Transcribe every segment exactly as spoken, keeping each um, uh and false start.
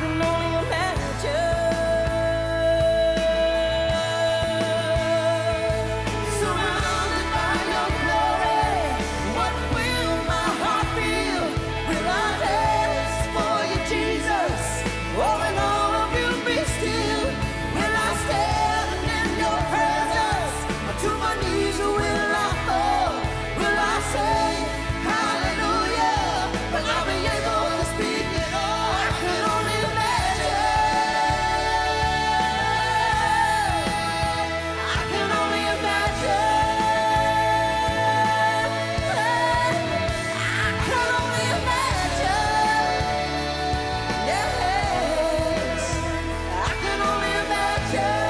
can only imagine. Surrounded by your glory, what will my heart feel? Will I dance for you, Jesus? Or in all of you be still? Will I stand in your presence? To my knees will I fall? Will I say hallelujah? Will I be able to speak at all? I can only imagine. I can only imagine. I can only imagine. Yes, I can only imagine.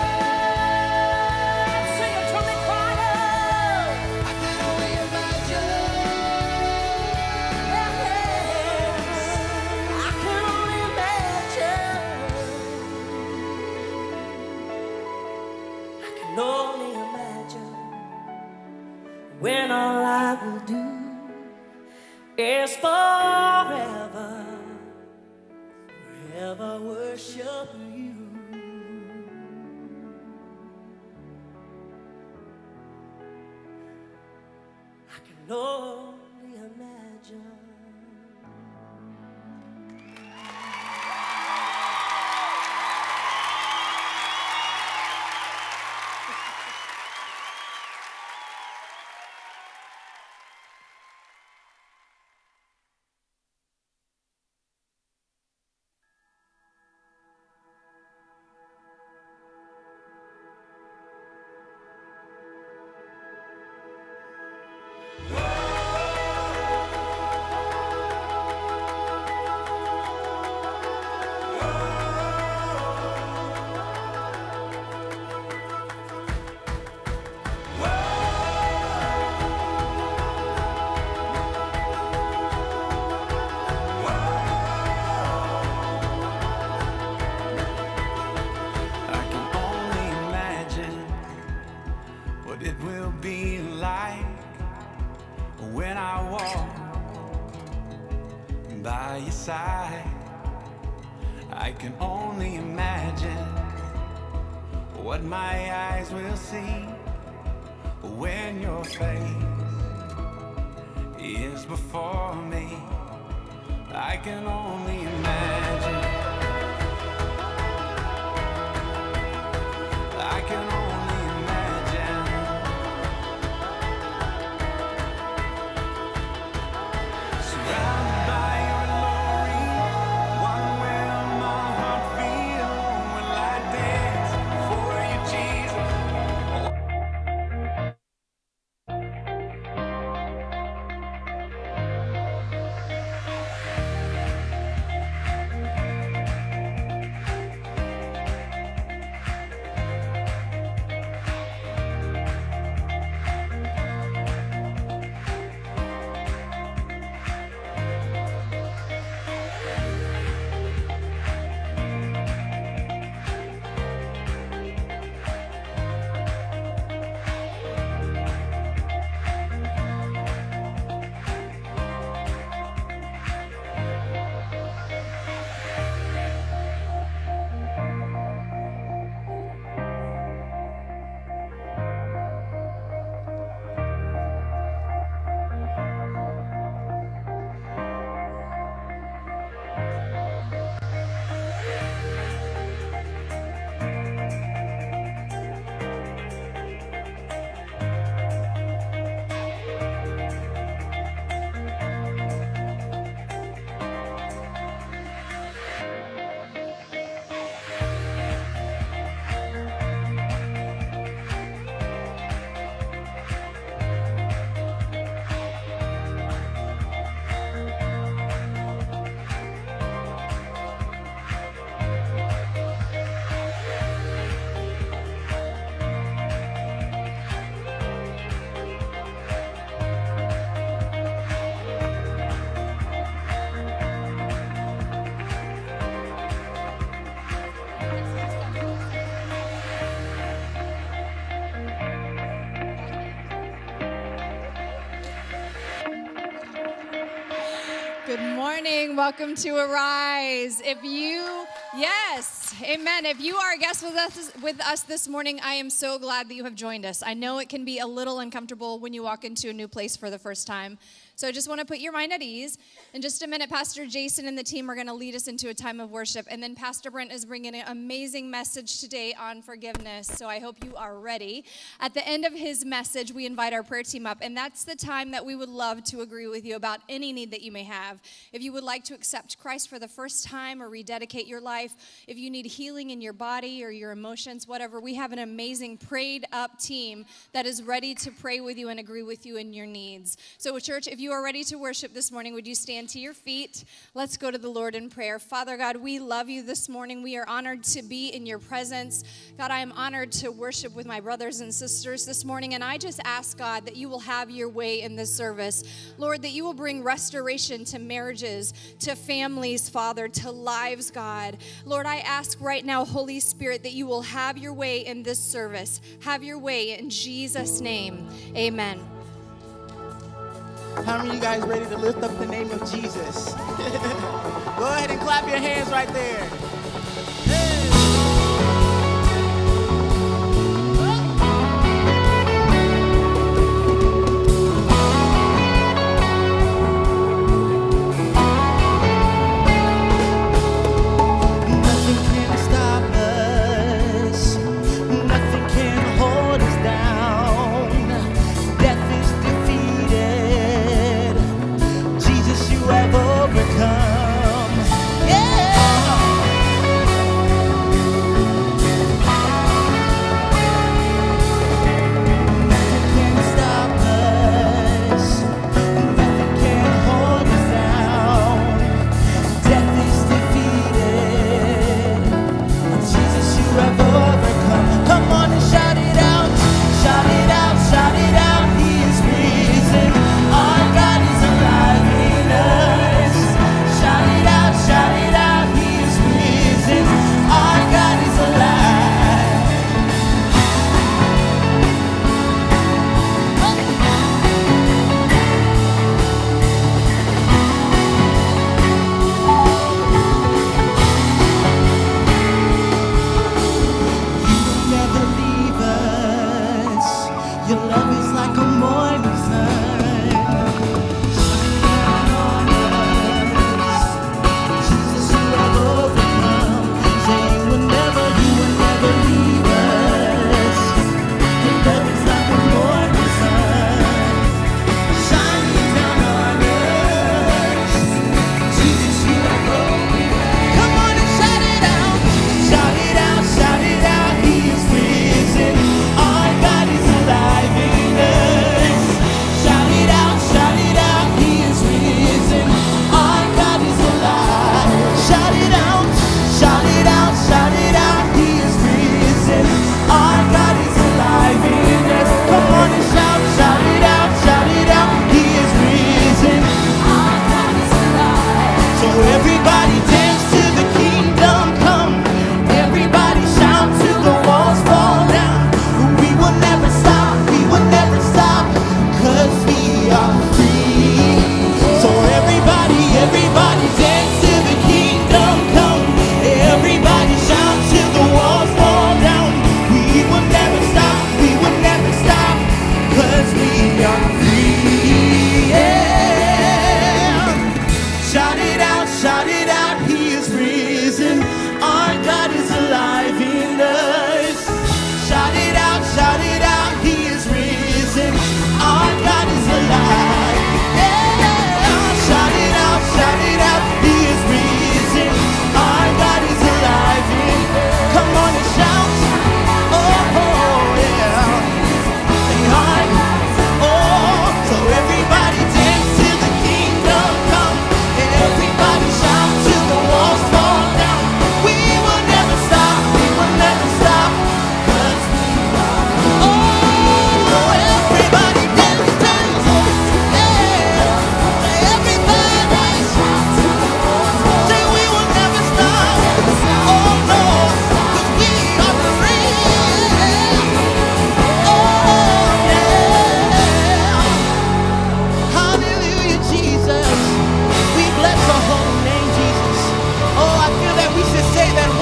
Sing it to me, choir. I can only imagine. Yes, I can only imagine. I can only imagine when all I will do is forever, forever worship you. I can only imagine. I can only imagine what it will be like when I walk by your side. I can only imagine what my eyes will see when your face is before me. I can only imagine. I can only imagine. Surrounded by your glory, what will my heart feel? Will I dance for you, Jesus? Good morning. Welcome to Arise. If you Yes, amen. If you are a guest with us, with us this morning, I am so glad that you have joined us. I know it can be a little uncomfortable when you walk into a new place for the first time. So I just want to put your mind at ease. In just a minute, Pastor Jason and the team are going to lead us into a time of worship. And then Pastor Brent is bringing an amazing message today on forgiveness. So I hope you are ready. At the end of his message, we invite our prayer team up. And that's the time that we would love to agree with you about any need that you may have. If you would like to accept Christ for the first time or rededicate your life, if you need healing in your body or your emotions, whatever, we have an amazing prayed up team that is ready to pray with you and agree with you in your needs. So church, if you are ready to worship this morning, would you stand to your feet? Let's go to the Lord in prayer. Father God, we love you this morning. We are honored to be in your presence. God, I am honored to worship with my brothers and sisters this morning, and I just ask, God, that you will have your way in this service. Lord, that you will bring restoration to marriages, to families, Father, to lives, God. Lord, I ask right now, Holy Spirit, that you will have your way in this service. Have your way in Jesus' name. Amen. How many of you guys ready to lift up the name of Jesus? Go ahead and clap your hands right there. Nothing can stop us. Nothing can hold us down. Death is defeated. Jesus, you have overcome. Yeah.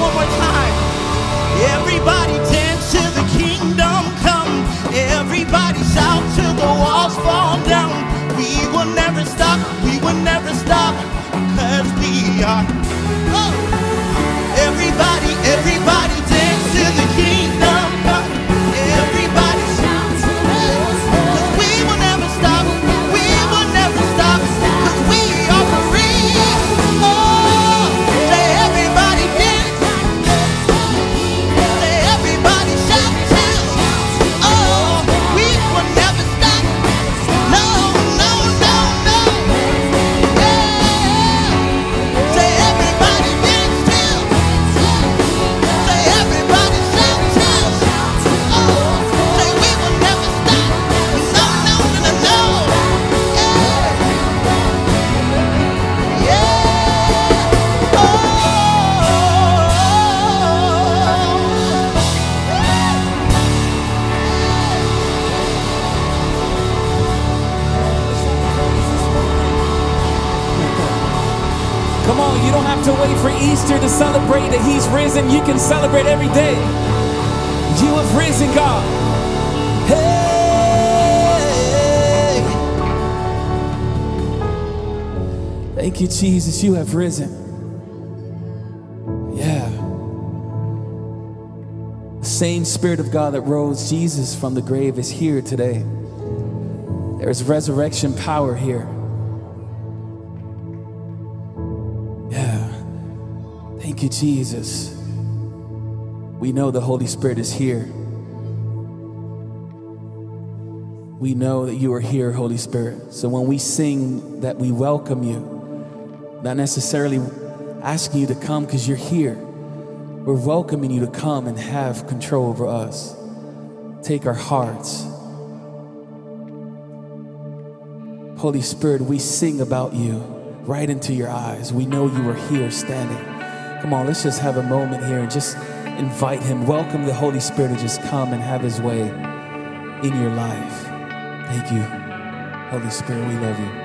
one more time. Everybody dance till the kingdom come. Everybody shout till the walls fall down. We will never stop, we will never stop, cause we are. Oh. Everybody, everybody dance till the kingdom come. Everybody shout till the walls fall down. Cause we will never stop, we will never stop, cause we are free. Oh, say everybody dance. Say everybody shout till. Oh, we will never stop. No, no, no, no. Yeah. Say everybody dance till. Say everybody shout till. Oh, say we will never stop. No, no, no, no, no. Yeah. Yeah. Oh. Come on, you don't have to wait for Easter to celebrate that He's risen. You can celebrate every day. You have risen, God. Hey! Thank you, Jesus. You have risen. Yeah. The same Spirit of God that rose Jesus from the grave is here today. There is resurrection power here. Thank you, Jesus. We know the Holy Spirit is here. We know that you are here, Holy Spirit. So when we sing that we welcome you, not necessarily asking you to come because you're here, we're welcoming you to come and have control over us. Take our hearts. Holy Spirit, we sing about you right into your eyes. We know you are here standing. Come on, let's just have a moment here and just invite him. Welcome the Holy Spirit to just come and have his way in your life. Thank you, Holy Spirit, we love you.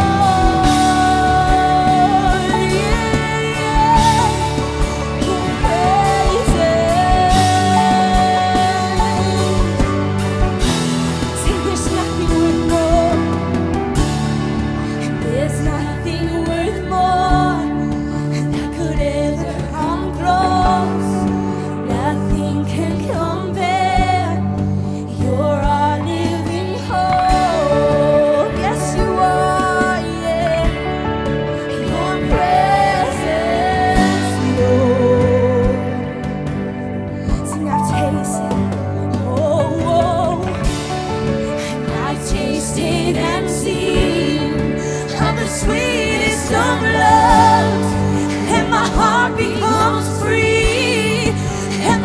Your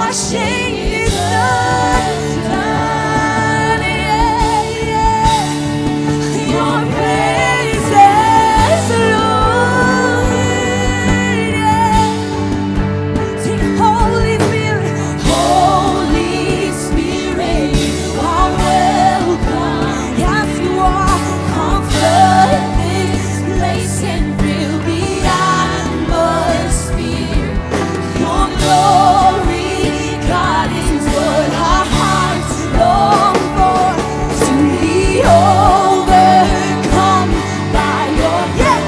washing is undone. Yeah, yeah. Your praises, Lord. Yeah. Sing, Holy Spirit, Holy Spirit, you are welcome. Yes, you are. Comfort this place and fill the atmosphere. Your glory, God, is what our hearts long for. To be overcome by your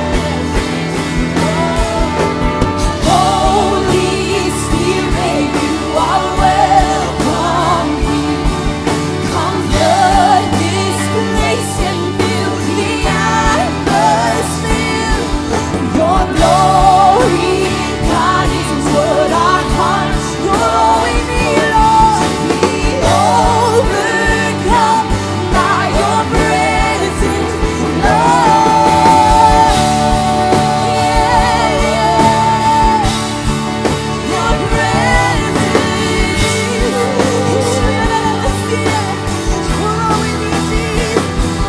Holy Spirit, you are welcome here. Comfort this place and fill the atmosphere. Your glory, God, is what our hearts know we need, Lord. Be overcome by your presence, Lord. Yeah, yeah. Your presence. You're all we need, Jesus.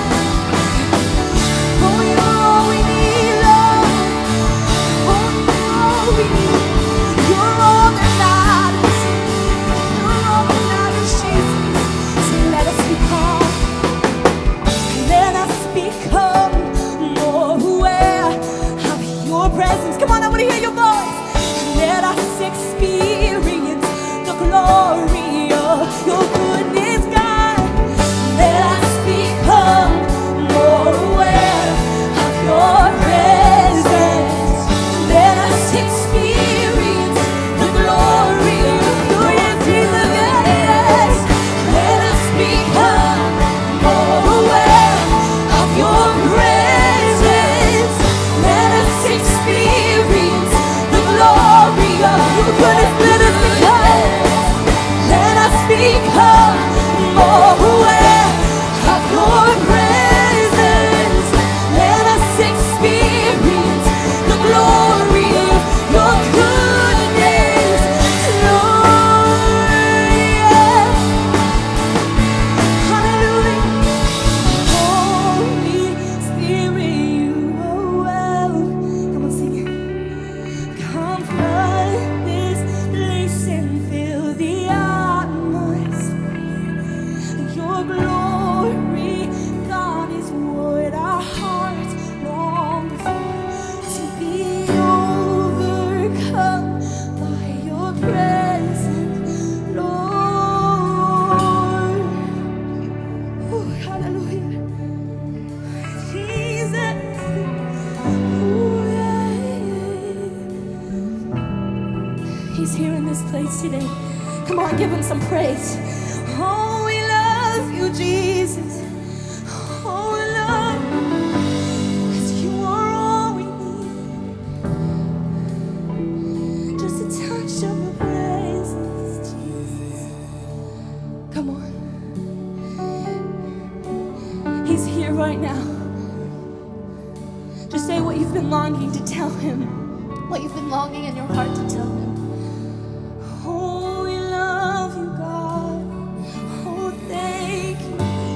Oh, you're all we need, Lord. Oh, you're all we need. You're all that matters. You're all that matters, Jesus. So let us become, let us become more aware of your presence. Come on, I want to hear your voice. Let us experience the glory of your goodness, God. Let us become more aware of your presence. Let us experience the glory of your Jesus, yes. Let us become more aware of your presence. Let us experience the glory of your goodness. Let us become, let us become more aware of your presence. Let us experience the glory of your goodness, Lord. Yeah. Hallelujah. Holy Spirit, you are welcome. Come on, sing it. Come flood this place and fill the atmosphere. Your glory, God, is what our hearts long for. To be overcome by your presence, Lord. Oh, hallelujah. Jesus. Ooh, yeah. He's here in this place today. Come on, give him some praise. Oh, we love you, Jesus. Oh, we love you. 'Cause you are all we need. Just a touch of your presence, Jesus. Come on. He's here right now. Just say what you've been longing to tell him. What you've been longing in your heart to tell him. Oh, we love you, God. Oh, thank you.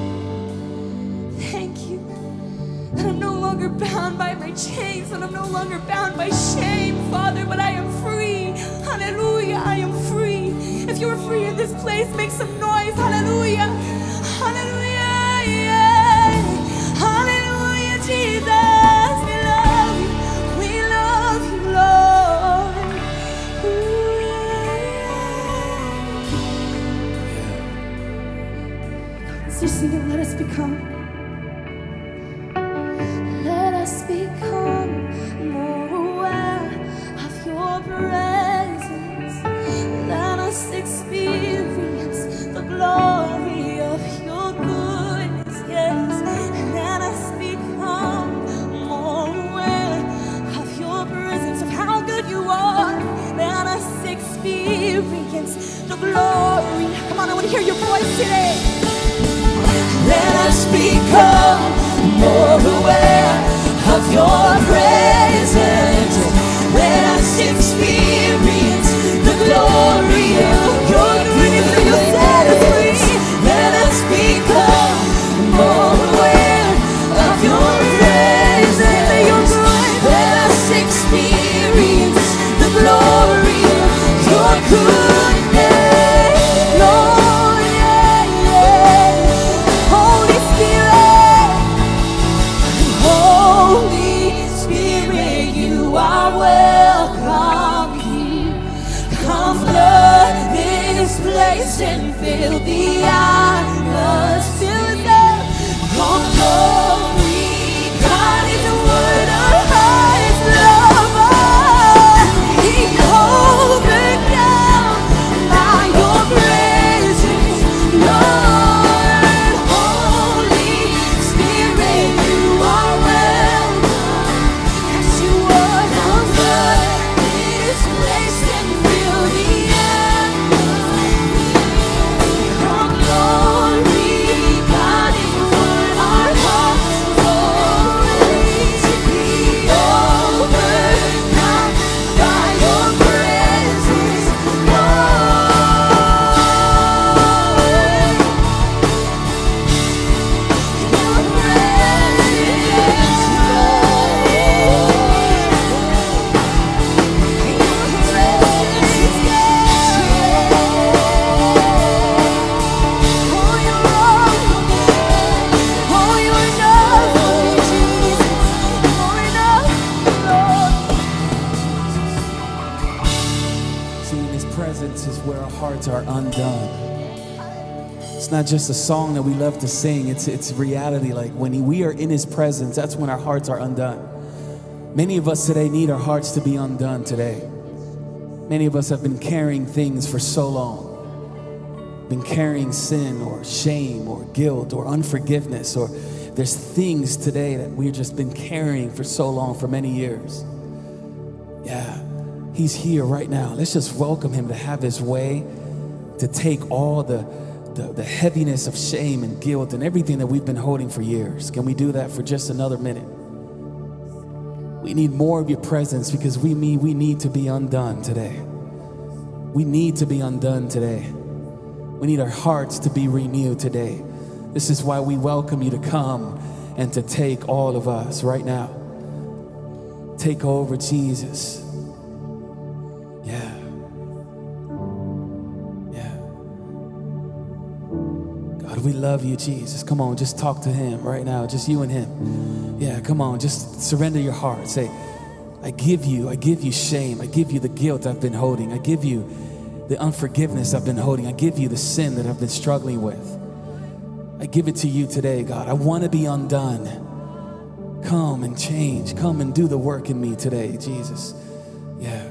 Thank you. That I'm no longer bound by my chains, and I'm no longer bound by shame, Father, but I am free. Hallelujah, I am free. If you're free in this place, make some noise. Hallelujah. Hallelujah. Yeah. Hallelujah, Jesus. We love you. We love you, Lord. Ooh, yeah. Let's just sing it. Let us become. Let us become more aware of your presence. Let us experience the glory of your goodness, yes. Let us become more aware of your presence, of how good you are. Let us experience the glory. Come on, I want to hear your voice today. Let us become more aware of your presence. Let us experience the glory of your experience the glory of your goodness. Lord, yeah, yeah. Holy Spirit, Holy Spirit, you are welcome here. Come flood this place and fill the atmosphere. Come glory, God is the word of highest lover. He overcome by your presence, Lord. Holy Spirit, you are welcome. Yes, you are. Come flood this place and fill the atmosphere. Come glory, God is what our hearts glory to be overcome by your presence, Lord. Your presence, Lord. Your presence, oh, you're all, oh, you're enough for me, Jesus. You're enough, Lord. See, in His presence is where our hearts are undone. It's not just a song that we love to sing, it's, it's reality. Like when he, we are in His presence, that's when our hearts are undone. Many of us today need our hearts to be undone today. Many of us have been carrying things for so long. Been carrying sin or shame or guilt or unforgiveness, or there's things today that we've just been carrying for so long, for many years. Yeah, He's here right now. Let's just welcome Him to have His way, to take all the, the, the heaviness of shame and guilt and everything that we've been holding for years. Can we do that for just another minute? We need more of your presence because we need, we need to be undone today. We need to be undone today. We need our hearts to be renewed today. This is why we welcome you to come and to take all of us right now. Take over, Jesus. Yeah. Yeah. God, we love you, Jesus. Come on, just talk to Him right now. Just you and Him. Yeah, come on, just surrender your heart. Say, I give you, I give you shame. I give you the guilt I've been holding. I give you the unforgiveness I've been holding. I give you the sin that I've been struggling with. I give it to you today, God. I want to be undone. Come and change. Come and do the work in me today, Jesus. Yeah.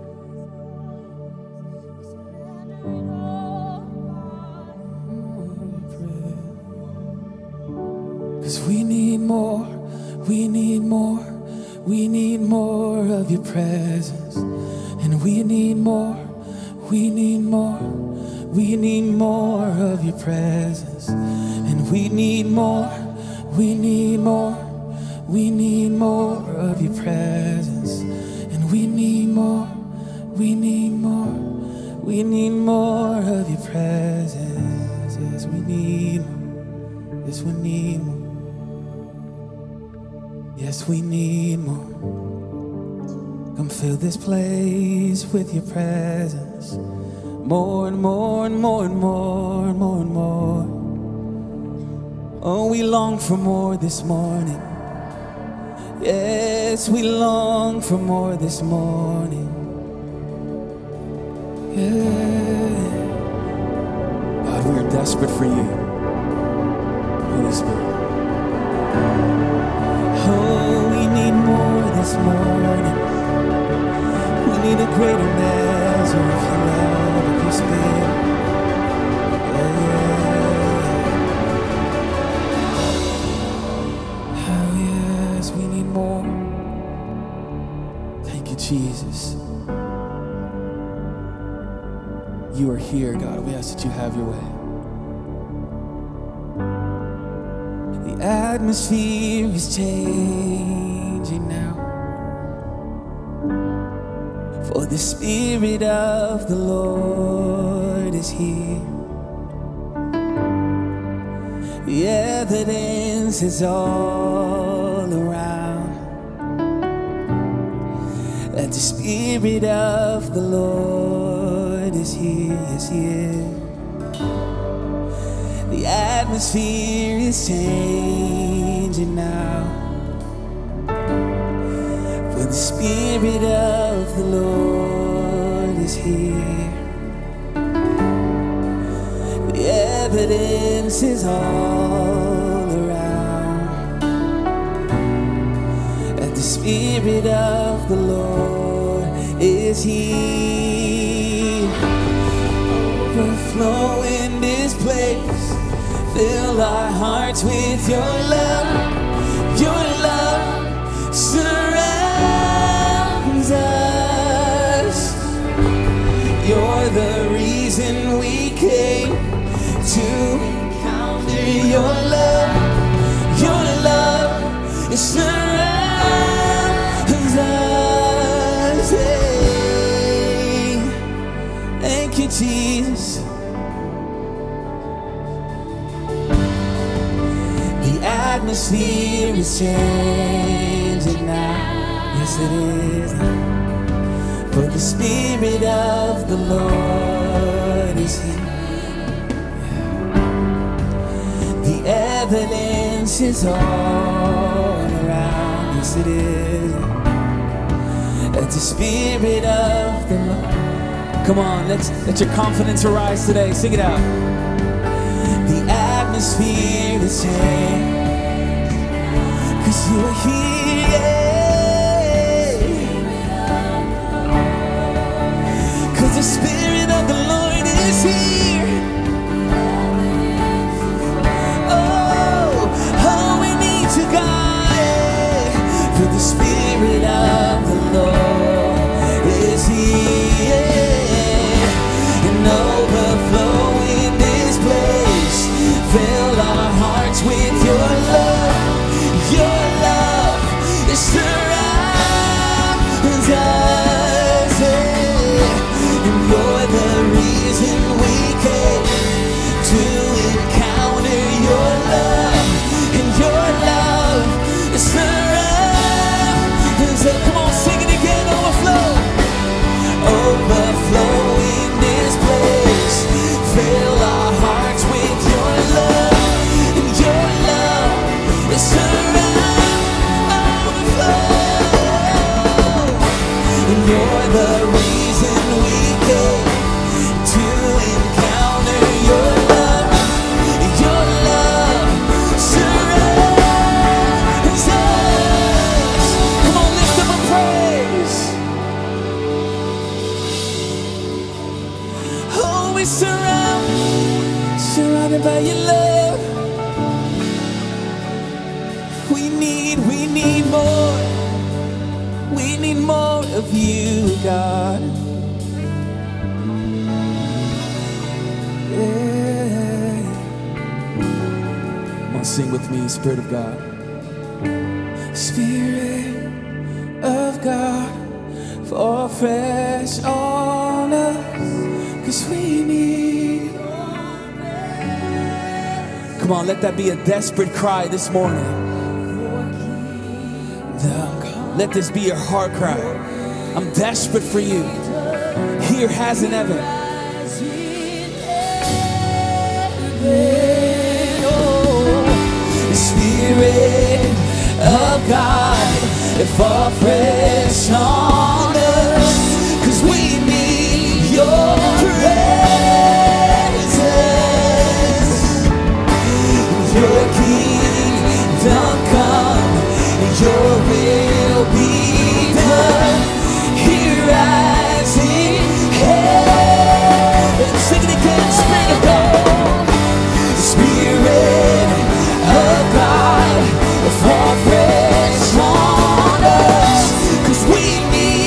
Because we need more. We need more. We need more of your presence. And we need more. We need more. We need more of your presence. And we need more. We need more. We need more of your presence. And we need more. We need more. We need more of your presence. Yes, we need more. Yes, we need more. Yes, we need more. Come fill this place with your presence. More and more and more and more and more and more. Oh, we long for more this morning. Yes, we long for more this morning. Yeah. God, we are desperate for you, Holy Spirit. Oh, we need more this morning. We need a greater measure of your love, of your spirit. Yeah. Oh, yes, we need more. Thank you, Jesus. You are here, God. We ask that you have your way. The atmosphere is changing now. For the Spirit of the Lord is here. The evidence is all around. That the Spirit of the Lord is here, yes, He is. The atmosphere is changing now. For the Spirit of the Lord is here. The evidence is all around that the Spirit of the Lord is here. Overflow in this place. Fill our hearts with your love. Your love surrounds us. You're the reason we came to encounter your love. Your love surrounds us. Hey, thank you, Jesus. The atmosphere is changing now. Yes, it is. For the Spirit of the Lord is here. The evidence is all around. Yes, it is. That the Spirit of the Lord. Come on, let's let your confidence arise today. Sing it out. The atmosphere is changing. 'Cause you are here. 'Cause the Spirit of the Lord is here. For the Spirit of the Lord is here. And overflow in this place. Fill our hearts with your love. Your love is surrounds us. And you're the reason we came to encounter your love. And your love is surrounds. Come on, sing it again, overflow. Overflow in this place. Fill our hearts with your love. And your love is surround. Overflow. And you're the reason we came to encounter your love. Your love surrounds us. Come on, lift up a praise. Oh, we surround, surrounded by your love. We need, we need more. We need more of you, God. Yeah. Come on, sing with me, Spirit of God. Spirit of God, fall fresh on us, 'cause we need. Come on, let that be a desperate cry this morning. Let this be your heart cry. I'm desperate for you. Here has in heaven. The Spirit of God, fall fresh on us, 'cause we need your presence. Your kingdom come, your will be done, here as in heaven. Sing it again, Spirit of God. Spirit of God, fall fresh on us, 'cause we need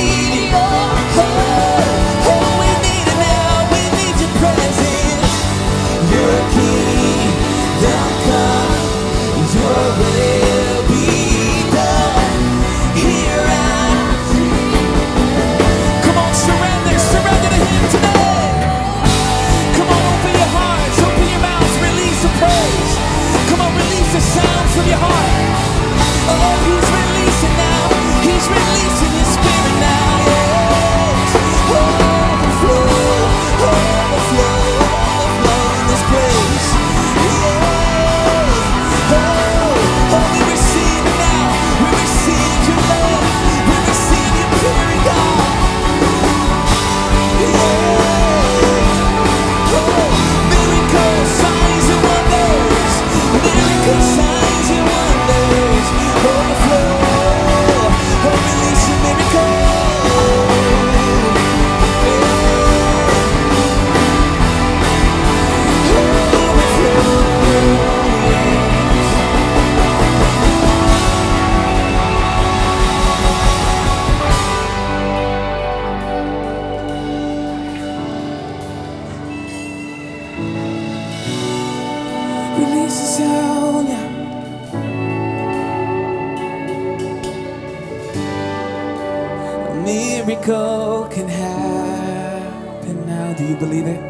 miracle can happen now. Do you believe it?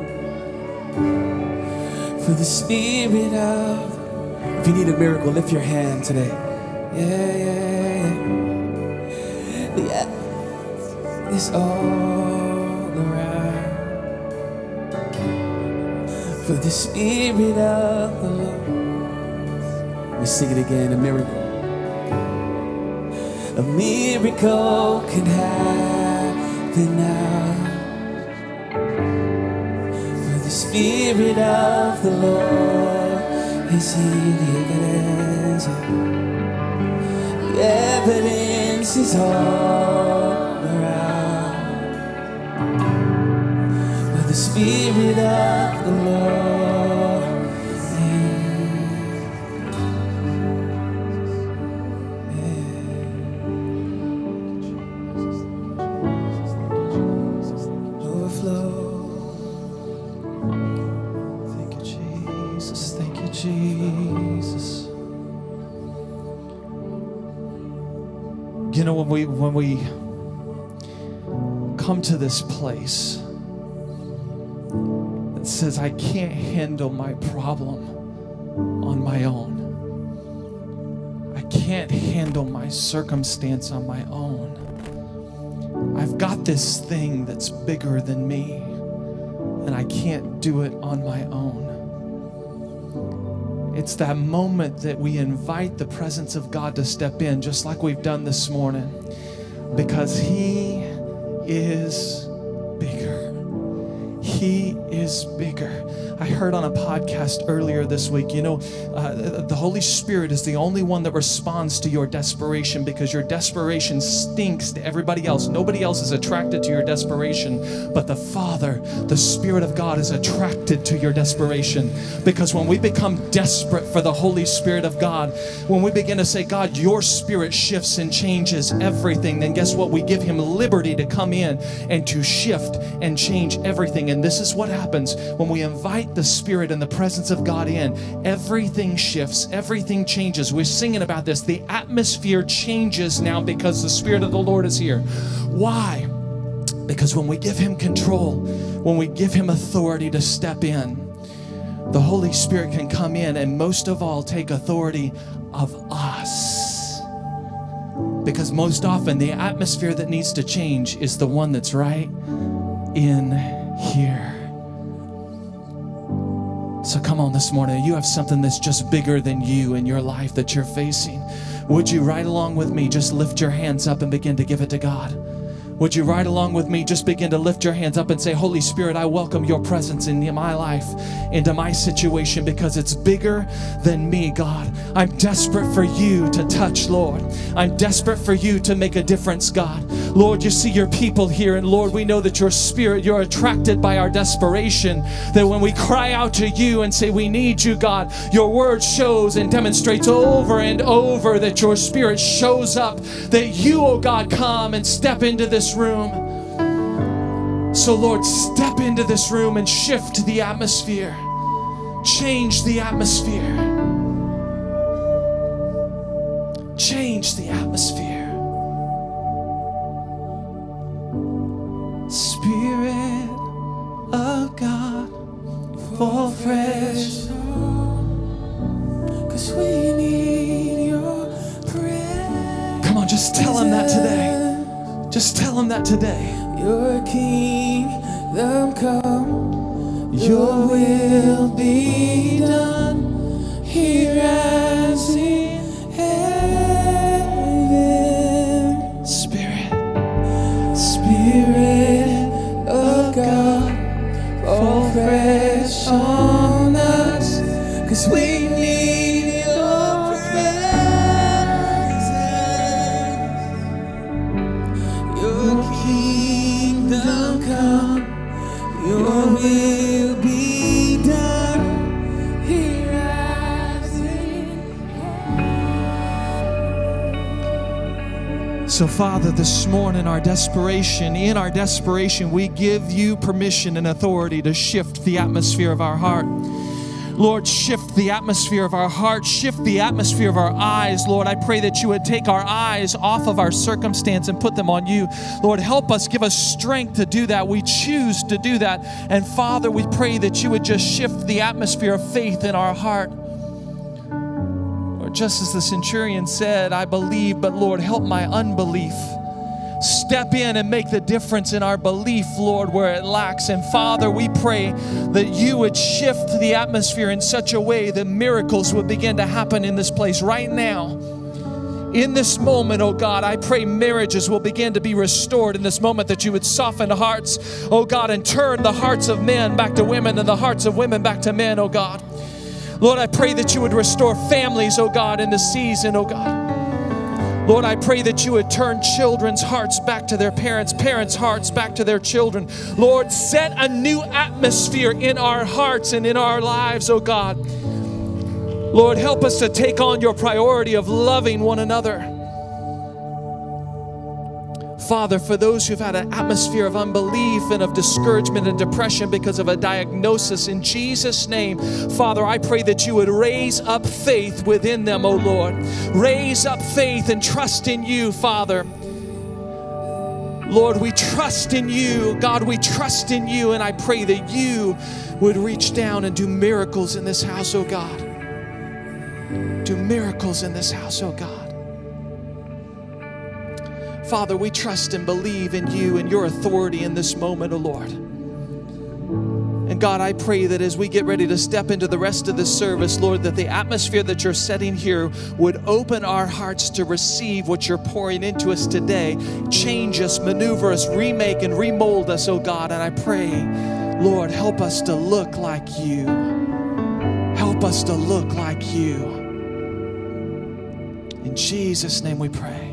For the Spirit of, if you need a miracle, lift your hand today. Yeah, yeah, yeah. Yeah. It's all around. For the Spirit of the Lord. We sing it again, a miracle. A miracle can happen now. For the Spirit of the Lord is here. The evidence, the evidence is all around. For the Spirit of the Lord is Jesus. You know, when we when we come to this place that says I can't handle my problem on my own. I can't handle my circumstance on my own. I've got this thing that's bigger than me, and I can't do it on my own. It's that moment that we invite the presence of God to step in, just like we've done this morning, because He is bigger. He is bigger. I heard on a podcast earlier this week, you know, uh, the Holy Spirit is the only one that responds to your desperation, because your desperation stinks to everybody else. Nobody else is attracted to your desperation, but the Father, the Spirit of God, is attracted to your desperation. Because when we become desperate for the Holy Spirit of God, when we begin to say, God, your Spirit shifts and changes everything, then guess what? We give Him liberty to come in and to shift and change everything. And this is what happens when we invite the Spirit and the presence of God in. Everything shifts, everything changes. We're singing about this. The atmosphere changes now because the Spirit of the Lord is here. Why? Because when we give Him control, when we give Him authority to step in, the Holy Spirit can come in and most of all take authority of us. Because most often the atmosphere that needs to change is the one that's right in here. So come on this morning, you have something that's just bigger than you in your life that you're facing. Would you right along with me just lift your hands up and begin to give it to God? Would you ride along with me? Just begin to lift your hands up and say, Holy Spirit, I welcome your presence in my life, into my situation, because it's bigger than me, God. I'm desperate for you to touch, Lord. I'm desperate for you to make a difference, God. Lord, you see your people here, and Lord, we know that your Spirit, you're attracted by our desperation, that when we cry out to you and say we need you, God, your word shows and demonstrates over and over that your Spirit shows up, that you, oh God, come and step into this room. So Lord, step into this room and shift the atmosphere. Change the atmosphere. Change the atmosphere. Spirit of God, fall fresh, 'cause we need your presence. Come on, just tell Him that today. Just tell Him that today. Your kingdom come, your will be done, here as in heaven. Spirit, Spirit of God, fall fresh on us, 'cause we need your presence. Your kingdom come, your will be done, here as in heaven. so Father, this morning, our desperation, in our desperation, we give you permission and authority to shift the atmosphere of our heart. Lord, shift the atmosphere of our hearts, shift the atmosphere of our eyes. Lord, I pray that you would take our eyes off of our circumstance and put them on you. Lord, help us, give us strength to do that. We choose to do that. And Father, we pray that you would just shift the atmosphere of faith in our heart. Lord, just as the centurion said, I believe, but Lord, help my unbelief. Step in and make the difference in our belief, Lord, where it lacks. And Father, we pray that you would shift the atmosphere in such a way that miracles would begin to happen in this place right now. In this moment, oh God, I pray marriages will begin to be restored in this moment, that you would soften hearts, oh God, and turn the hearts of men back to women and the hearts of women back to men, oh God. Lord, I pray that you would restore families, oh God, in this season, oh God. Lord, I pray that you would turn children's hearts back to their parents, parents' hearts back to their children. Lord, set a new atmosphere in our hearts and in our lives, oh God. Lord, help us to take on your priority of loving one another. Father, for those who've had an atmosphere of unbelief and of discouragement and depression because of a diagnosis, in Jesus' name, Father, I pray that you would raise up faith within them, oh Lord. Raise up faith and trust in you, Father. Lord, we trust in you. God, we trust in you, and I pray that you would reach down and do miracles in this house, oh God. Do miracles in this house, oh God. Father, we trust and believe in you and your authority in this moment, oh Lord. And God, I pray that as we get ready to step into the rest of this service, Lord, that the atmosphere that you're setting here would open our hearts to receive what you're pouring into us today. Change us, maneuver us, remake and remold us, oh God. And I pray, Lord, help us to look like you. Help us to look like you. In Jesus' name we pray.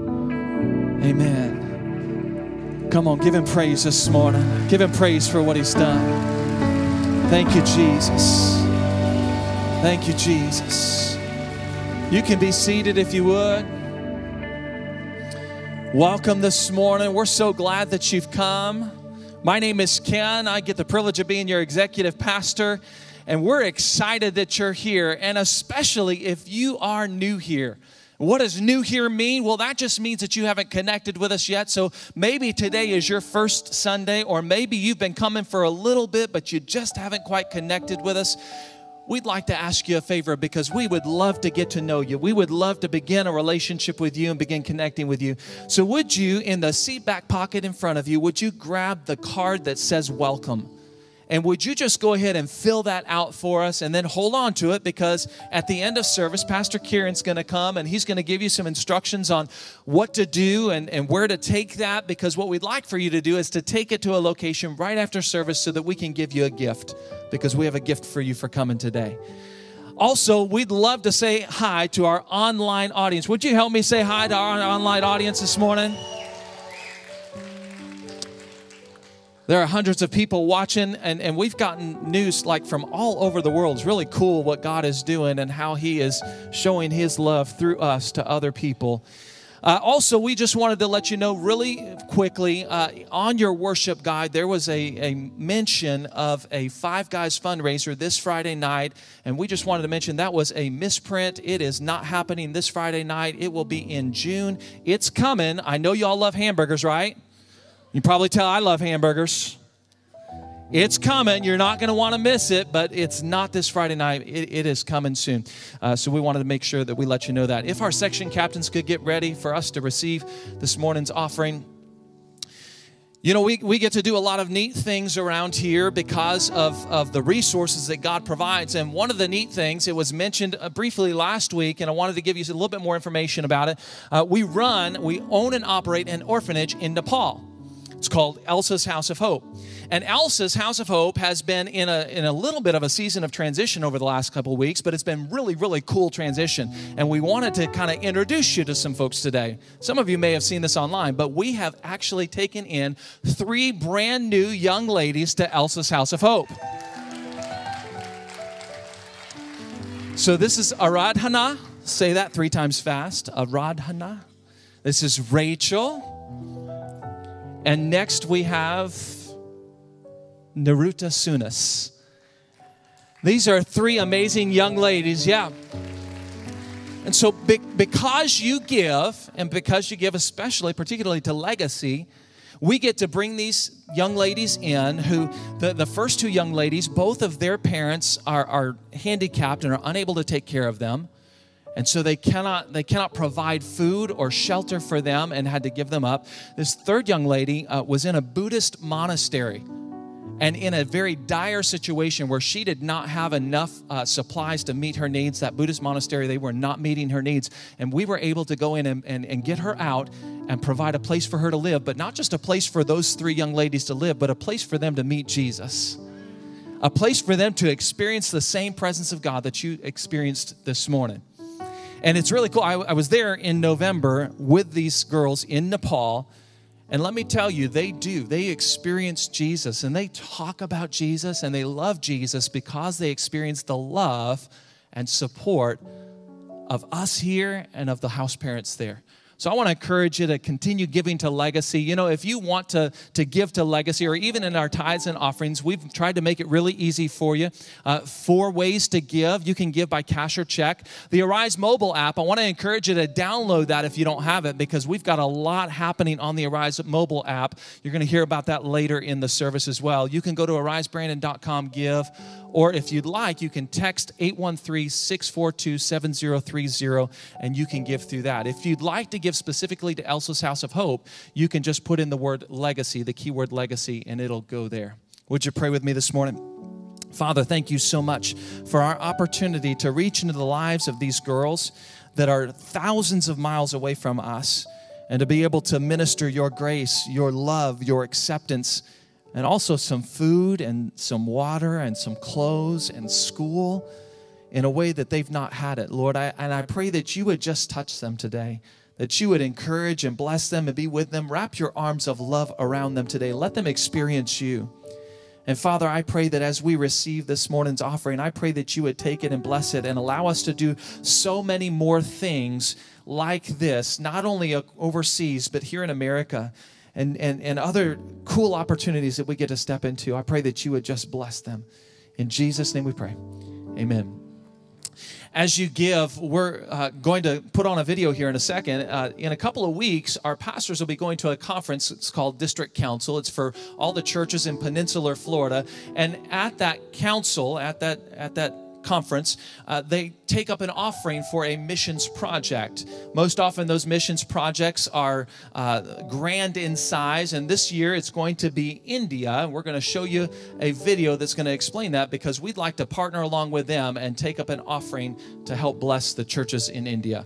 Amen. Come on, give him praise this morning. Give him praise for what he's done. Thank you, Jesus. Thank you, Jesus. You can be seated if you would. Welcome this morning. We're so glad that you've come. My name is Ken. I get the privilege of being your executive pastor, and we're excited that you're here, and especially if you are new here. What does new here mean? Well, that just means that you haven't connected with us yet. So maybe today is your first Sunday, or maybe you've been coming for a little bit, but you just haven't quite connected with us. We'd like to ask you a favor, because we would love to get to know you. We would love to begin a relationship with you and begin connecting with you. So would you, in the seat back pocket in front of you, would you grab the card that says welcome? And would you just go ahead and fill that out for us, and then hold on to it, because at the end of service, Pastor Kieran's going to come and he's going to give you some instructions on what to do and, and where to take that, because what we'd like for you to do is to take it to a location right after service so that we can give you a gift, because we have a gift for you for coming today. Also, we'd love to say hi to our online audience. Would you help me say hi to our online audience this morning? There are hundreds of people watching, and, and we've gotten news like from all over the world. It's really cool what God is doing and how he is showing his love through us to other people. Uh, also, we just wanted to let you know really quickly, uh, on your worship guide, there was a, a mention of a Five Guys fundraiser this Friday night, and we just wanted to mention that was a misprint. It is not happening this Friday night. It will be in June. It's coming. I know y'all love hamburgers, right? You probably tell I love hamburgers. It's coming. You're not going to want to miss it, but it's not this Friday night. It, it is coming soon. Uh, so we wanted to make sure that we let you know that. If our section captains could get ready for us to receive this morning's offering. You know, we, we get to do a lot of neat things around here because of, of the resources that God provides. And one of the neat things, it was mentioned uh, briefly last week, and I wanted to give you a little bit more information about it. Uh, we run, we own and operate an orphanage in Nepal. It's called Elsa's House of Hope. And Elsa's House of Hope has been in a, in a little bit of a season of transition over the last couple of weeks, but it's been really, really cool transition. And we wanted to kind of introduce you to some folks today. Some of you may have seen this online, but we have actually taken in three brand new young ladies to Elsa's House of Hope. So this is Aradhana. Say that three times fast. Aradhana. This is Rachel. And next we have Naruta Sunas. These are three amazing young ladies, yeah. And so be- because you give, and because you give especially, particularly to Legacy, we get to bring these young ladies in who, the, the first two young ladies, both of their parents are, are handicapped and are unable to take care of them. And so they cannot, they cannot provide food or shelter for them and had to give them up. This third young lady uh, was in a Buddhist monastery and in a very dire situation where she did not have enough uh, supplies to meet her needs. That Buddhist monastery, they were not meeting her needs. And we were able to go in and, and, and get her out and provide a place for her to live, but not just a place for those three young ladies to live, but a place for them to meet Jesus. A place for them to experience the same presence of God that you experienced this morning. And it's really cool. I, I was there in November with these girls in Nepal. And let me tell you, they do. They experience Jesus and they talk about Jesus and they love Jesus because they experience the love and support of us here and of the house parents there. So I want to encourage you to continue giving to Legacy. You know, if you want to, to give to Legacy, or even in our tithes and offerings, we've tried to make it really easy for you. Uh, four ways to give. You can give by cash or check. The Arise mobile app, I want to encourage you to download that if you don't have it, because we've got a lot happening on the Arise mobile app. You're going to hear about that later in the service as well. You can go to arise brandon dot com, give, or if you'd like, you can text eight one three, six four two, seven zero three zero, and you can give through that. If you'd like to give specifically to Elsa's House of Hope, you can just put in the word legacy, the keyword legacy, and it'll go there. Would you pray with me this morning? Father, thank you so much for our opportunity to reach into the lives of these girls that are thousands of miles away from us, and to be able to minister your grace, your love, your acceptance, and also some food and some water and some clothes and school in a way that they've not had it. Lord, I, and I pray that you would just touch them today, that you would encourage and bless them and be with them. Wrap your arms of love around them today. Let them experience you. And Father, I pray that as we receive this morning's offering, I pray that you would take it and bless it and allow us to do so many more things like this, not only overseas, but here in America. And, and, and other cool opportunities that we get to step into. I pray that you would just bless them. In Jesus' name we pray. Amen. As you give, we're uh, going to put on a video here in a second. Uh, in a couple of weeks, our pastors will be going to a conference. It's called District Council. It's for all the churches in Peninsular Florida. And at that council, at that at that conference, uh, they take up an offering for a missions project. Most often those missions projects are uh, grand in size, and this year it's going to be India, and we're going to show you a video that's going to explain that, because we'd like to partner along with them and take up an offering to help bless the churches in India.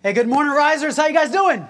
Hey, good morning, Risers. How you guys doing?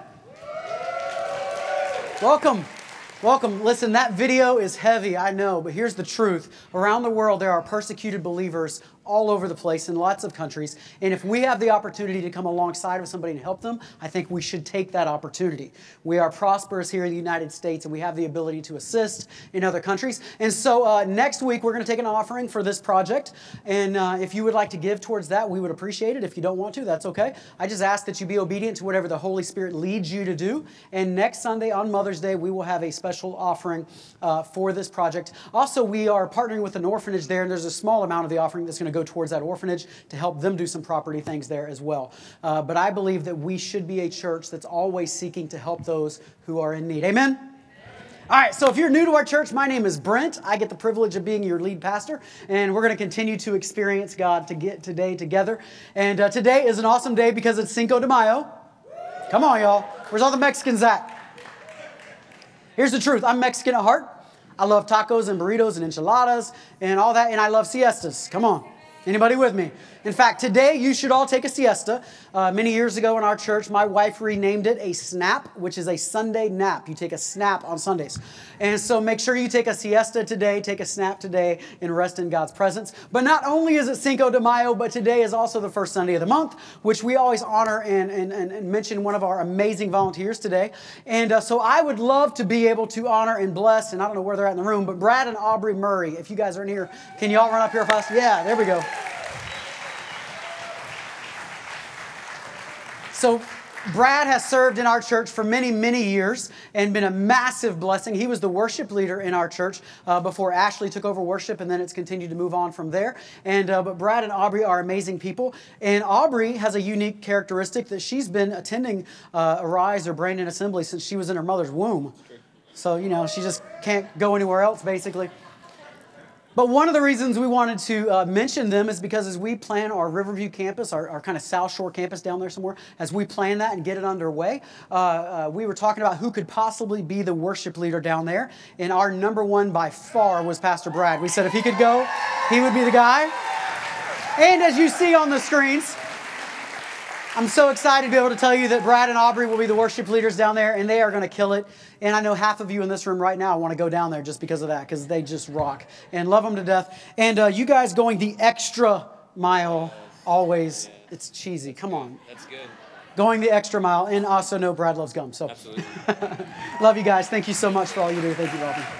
Welcome. Welcome. Listen, that video is heavy, I know, but here's the truth. Around the world, there are persecuted believers all over the place in lots of countries. And if we have the opportunity to come alongside of somebody and help them, I think we should take that opportunity. We are prosperous here in the United States, and we have the ability to assist in other countries. And so uh, next week, we're going to take an offering for this project. And uh, if you would like to give towards that, we would appreciate it. If you don't want to, that's okay. I just ask that you be obedient to whatever the Holy Spirit leads you to do. And next Sunday on Mother's Day, we will have a special offering uh, for this project. Also, we are partnering with an orphanage there, and there's a small amount of the offering that's going to go towards that orphanage to help them do some property things there as well. Uh, but I believe that we should be a church that's always seeking to help those who are in need. Amen? All right, so if you're new to our church, my name is Brent. I get the privilege of being your lead pastor, and we're going to continue to experience God to get today together. And uh, today is an awesome day because it's Cinco de Mayo. Come on, y'all. Where's all the Mexicans at? Here's the truth. I'm Mexican at heart. I love tacos and burritos and enchiladas and all that, and I love siestas. Come on. Anybody with me? In fact, today you should all take a siesta. Uh, many years ago in our church, my wife renamed it a snap, which is a Sunday nap. You take a snap on Sundays. And so make sure you take a siesta today, take a snap today, and rest in God's presence. But not only is it Cinco de Mayo, but today is also the first Sunday of the month, which we always honor and, and, and mention one of our amazing volunteers today. And uh, so I would love to be able to honor and bless, and I don't know where they're at in the room, but Brad and Aubrey Murray, if you guys are in here, can you all run up here fast? Yeah, there we go. So Brad has served in our church for many, many years and been a massive blessing. He was the worship leader in our church uh, before Ashley took over worship, and then it's continued to move on from there. And uh, but Brad and Aubrey are amazing people. And Aubrey has a unique characteristic that she's been attending uh, Arise or Brandon Assembly since she was in her mother's womb. So, you know, she just can't go anywhere else, basically. But one of the reasons we wanted to uh, mention them is because as we plan our Riverview campus, our, our kind of South Shore campus down there somewhere, as we plan that and get it underway, uh, uh, we were talking about who could possibly be the worship leader down there. And our number one by far was Pastor Brad. We said if he could go, he would be the guy. And as you see on the screens, I'm so excited to be able to tell you that Brad and Aubrey will be the worship leaders down there, and they are going to kill it. And I know half of you in this room right now want to go down there just because of that, because they just rock and love them to death. And uh, you guys going the extra mile always, it's cheesy. Come on. That's good. Going the extra mile. And also know Brad loves gum. So Absolutely. Love you guys. Thank you so much for all you do. Thank you, Robin.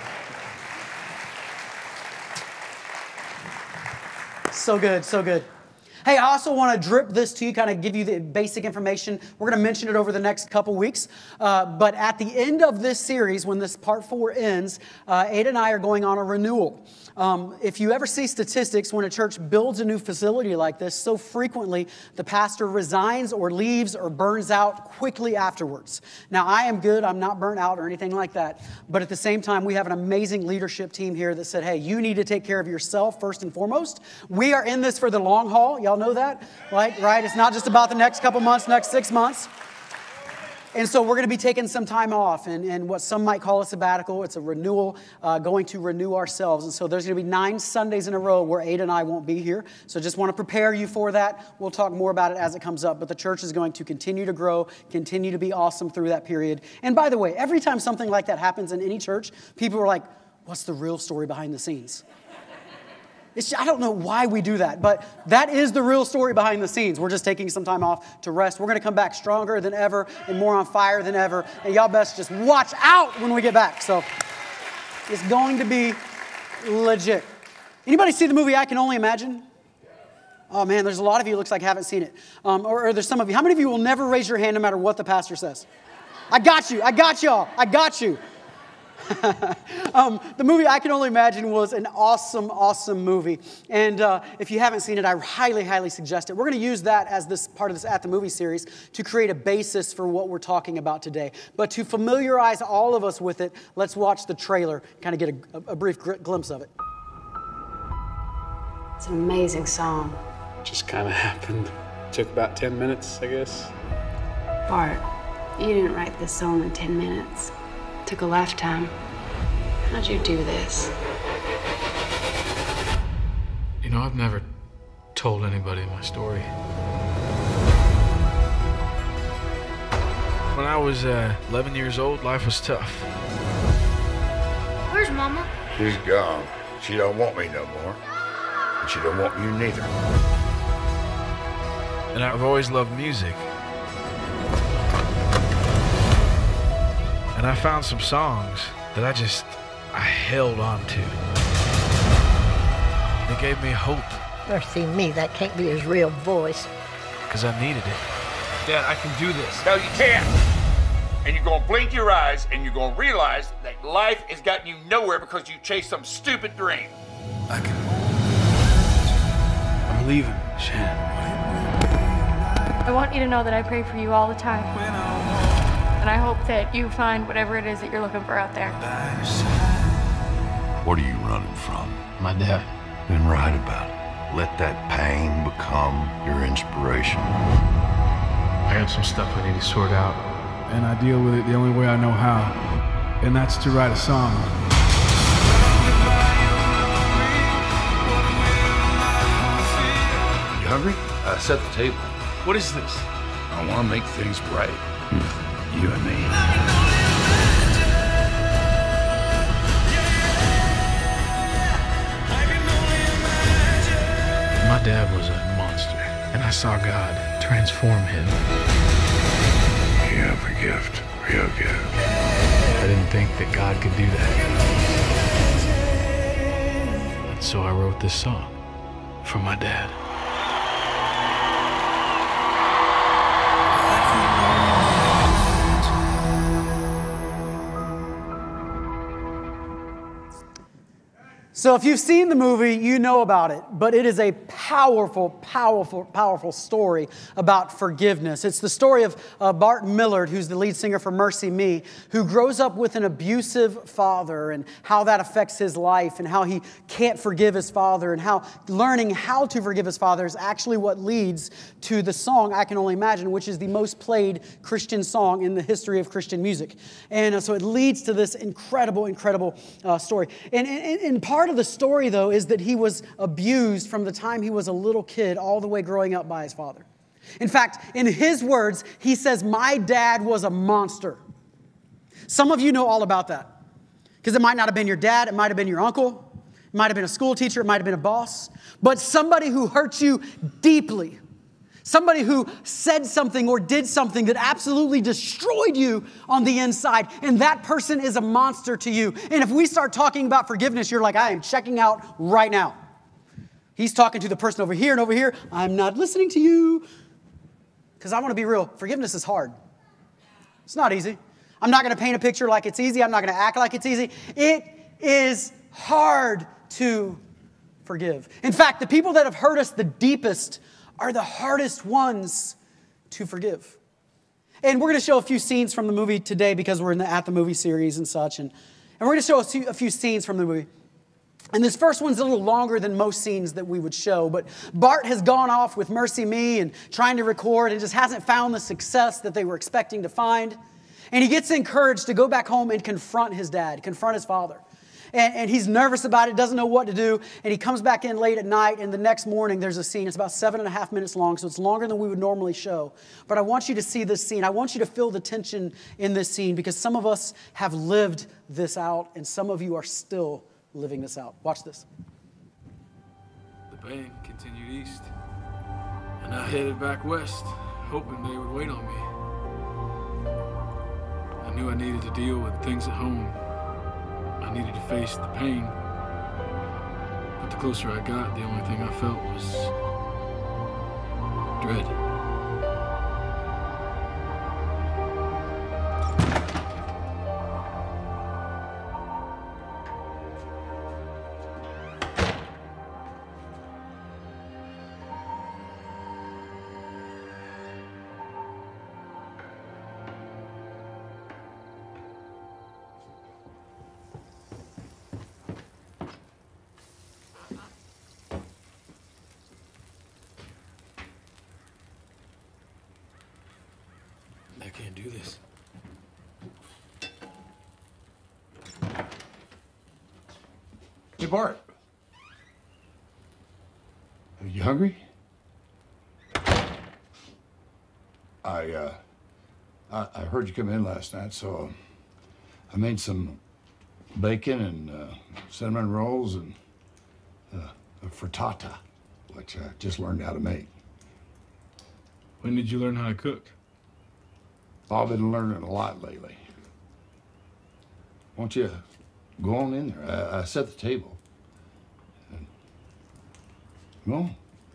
So good. So good. Hey, I also want to drip this to you, kind of give you the basic information. We're going to mention it over the next couple weeks. Uh, but at the end of this series, when this part four ends, uh, Ada and I are going on a renewal. Um, if you ever see statistics, when a church builds a new facility like this, so frequently the pastor resigns or leaves or burns out quickly afterwards. Now, I am good. I'm not burnt out or anything like that. But at the same time, we have an amazing leadership team here that said, hey, you need to take care of yourself first and foremost. We are in this for the long haul. Y'all know that, right? Right? It's not just about the next couple months, next six months. And so we're going to be taking some time off and, and what some might call a sabbatical. It's a renewal, uh, going to renew ourselves. And so there's going to be nine Sundays in a row where Ada and I won't be here. So just want to prepare you for that. We'll talk more about it as it comes up. But the church is going to continue to grow, continue to be awesome through that period. And by the way, every time something like that happens in any church, people are like, what's the real story behind the scenes? It's, I don't know why we do that, but that is the real story behind the scenes. We're just taking some time off to rest. We're going to come back stronger than ever and more on fire than ever. And y'all best just watch out when we get back. So it's going to be legit. Anybody see the movie I Can Only Imagine? Oh, man, there's a lot of you, it looks like, haven't seen it. Um, or, or there's some of you. How many of you will never raise your hand no matter what the pastor says? I got you. I got y'all. I got you. um, the movie I Can Only Imagine was an awesome, awesome movie. And uh, if you haven't seen it, I highly, highly suggest it. We're going to use that as this part of this At the Movie series to create a basis for what we're talking about today. But to familiarize all of us with it, let's watch the trailer, kind of get a, a brief gr- glimpse of it. It's an amazing song. Just kind of happened. Took about ten minutes, I guess. Bart, you didn't write this song in ten minutes. It took a lifetime. How'd you do this? You know, I've never told anybody my story. When I was uh, eleven years old, life was tough. Where's Mama? She's gone. She don't want me no more. And she don't want you neither. And I've always loved music. And I found some songs that I just, I held on to. They gave me hope. Mercy me, that can't be his real voice. Because I needed it. Dad, I can do this. No, you can't. And you're gonna blink your eyes and you're gonna realize that life has gotten you nowhere because you chased some stupid dream. I can. I'm leaving, Shan. I want you to know that I pray for you all the time. And I hope that you find whatever it is that you're looking for out there. What are you running from? My dad. Then write about it. Let that pain become your inspiration. I have some stuff I need to sort out. And I deal with it the only way I know how. And that's to write a song. You hungry? Uh, set the table. What is this? I want to make things right. You and me. My dad was a monster, and I saw God transform him. You have a gift, real gift. I didn't think that God could do that. And so I wrote this song for my dad. So if you've seen the movie, you know about it, but it is a powerful, powerful, powerful story about forgiveness. It's the story of uh, Bart Millard, who's the lead singer for Mercy Me, who grows up with an abusive father and how that affects his life and how he can't forgive his father and how learning how to forgive his father is actually what leads to the song I Can Only Imagine, which is the most played Christian song in the history of Christian music. And uh, so it leads to this incredible, incredible uh, story. And, and, and part of the story, though, is that he was abused from the time he was a little kid all the way growing up by his father. In fact, in his words, he says, "My dad was a monster." Some of you know all about that because it might not have been your dad. It might have been your uncle. It might have been a school teacher. It might have been a boss. But somebody who hurt you deeply. Somebody who said something or did something that absolutely destroyed you on the inside. And that person is a monster to you. And if we start talking about forgiveness, you're like, I am checking out right now. He's talking to the person over here and over here. I'm not listening to you. Because I want to be real. Forgiveness is hard. It's not easy. I'm not going to paint a picture like it's easy. I'm not going to act like it's easy. It is hard to forgive. In fact, the people that have hurt us the deepest are the hardest ones to forgive. And we're going to show a few scenes from the movie today because we're in the At the Movie series and such. And, and we're going to show a few, a few scenes from the movie. And this first one's a little longer than most scenes that we would show. But Bart has gone off with Mercy Me and trying to record and just hasn't found the success that they were expecting to find. And he gets encouraged to go back home and confront his dad, confront his father. And, and he's nervous about it, doesn't know what to do. And he comes back in late at night, and the next morning there's a scene. It's about seven and a half minutes long, so it's longer than we would normally show. But I want you to see this scene. I want you to feel the tension in this scene because some of us have lived this out, and some of you are still living this out. Watch this. The band continued east, and I headed back west, hoping they would wait on me. I knew I needed to deal with things at home. I needed to face the pain. But the closer I got, the only thing I felt was dread. I can't do this. Hey, Bart. Are you hungry? I, uh, I, I heard you come in last night, so I made some bacon and uh, cinnamon rolls and uh, a frittata, which I just learned how to make. When did you learn how to cook? I've been learning a lot lately. Why don't you go on in there? I, I set the table. And go on.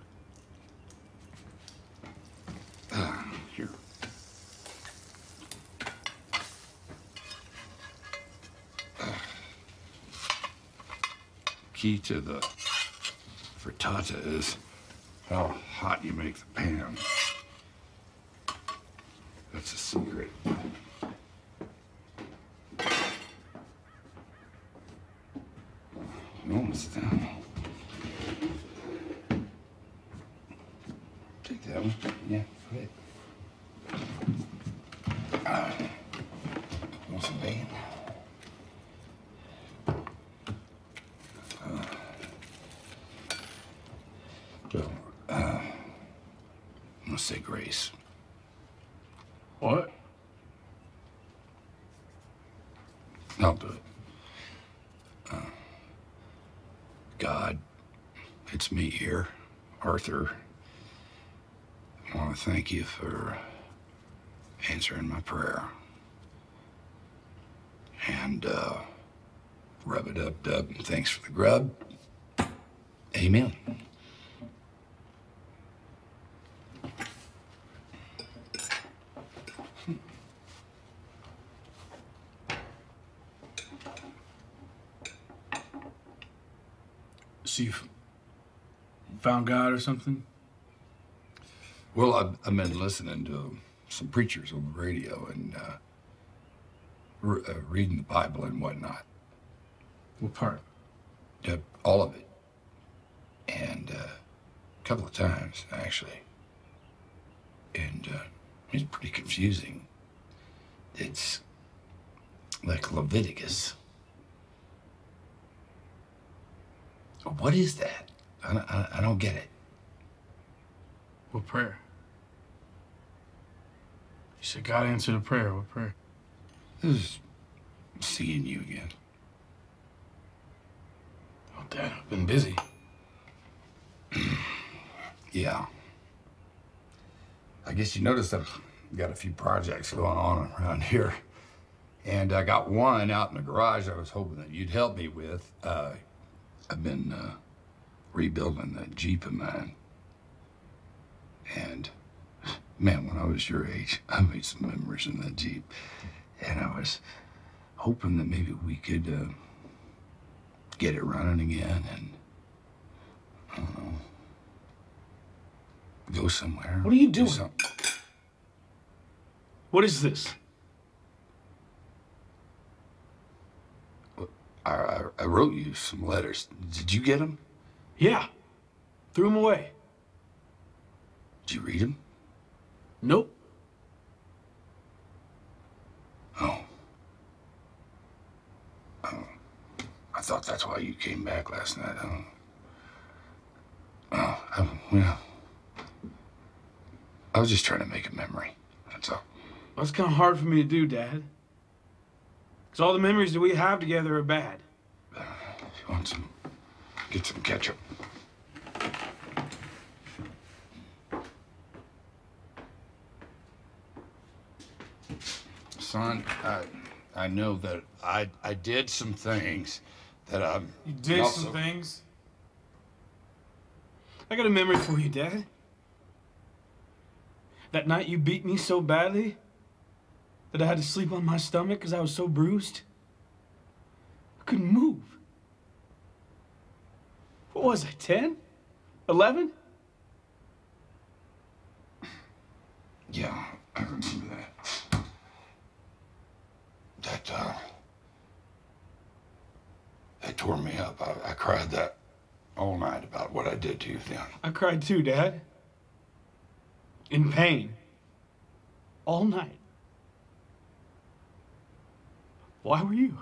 Ah, here. Key to the frittata is how hot you make the pan. That's a secret. Almost down. Take that one. Yeah, put it. Uh, want some bacon? Uh, so, uh, I'm gonna say grace. What? I'll do it. Uh, God, it's me here, Arthur. I want to thank you for answering my prayer. And, uh, rub it up, dub, and thanks for the grub. Amen. So you found God or something? Well, I've, I've been listening to some preachers on the radio and uh, re uh, reading the Bible and whatnot. What part? Uh, all of it. And uh, a couple of times, actually. And uh, it's pretty confusing. It's like Leviticus. What is that? I, I, I don't get it. What prayer? You said God answered a prayer. What prayer? It was seeing you again. Oh, Dad, I've been busy. Yeah. I guess you noticed I've got a few projects going on around here. And I got one out in the garage I was hoping that you'd help me with. Uh, I've been uh, rebuilding that Jeep of mine. And, man, when I was your age, I made some memories in that Jeep. And I was hoping that maybe we could uh, get it running again and, I don't know, go somewhere. What are you doing? Do what is this? I, I, I wrote you some letters. Did you get them? Yeah. Threw them away. Did you read them? Nope. Oh. Oh. I thought that's why you came back last night. Oh. Oh, I, well. I was just trying to make a memory. That's all. That's kind of hard for me to do, Dad. Because all the memories that we have together are bad. Uh, if you want some, get some ketchup. Son, I, I know that I, I did some things that I'm... You did also... some things? I got a memory for you, Dad. That night you beat me so badly that I had to sleep on my stomach because I was so bruised. I couldn't move. What was I, ten? eleven? Yeah, I remember that. That, uh... That tore me up. I, I cried that all night about what I did to you then. I cried too, Dad. In pain. All night. Why were you?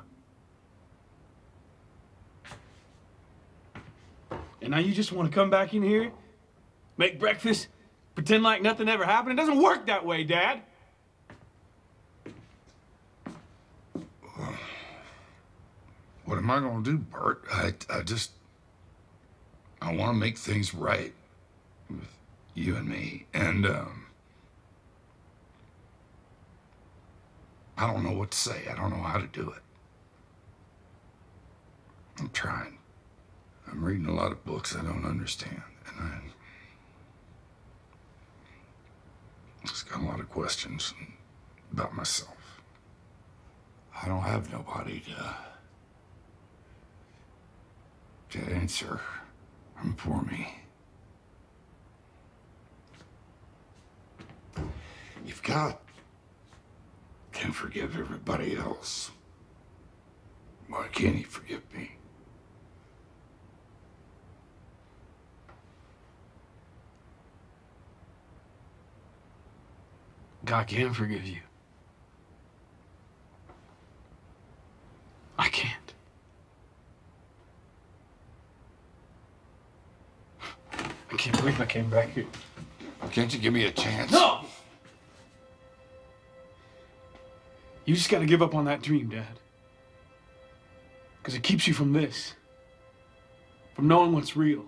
And now you just want to come back in here, make breakfast, pretend like nothing ever happened? It doesn't work that way, Dad. am I going to do, Bert? I, I just, I want to make things right with you and me. And um, I don't know what to say. I don't know how to do it. I'm trying. I'm reading a lot of books I don't understand. And I just got a lot of questions about myself. I don't have nobody to, to answer them for me. If God can forgive everybody else, why can't he forgive me? God can forgive you. I can't. I can't believe I came back here. Can't you give me a chance? No! You just gotta give up on that dream, Dad. Because it keeps you from this. From knowing what's real.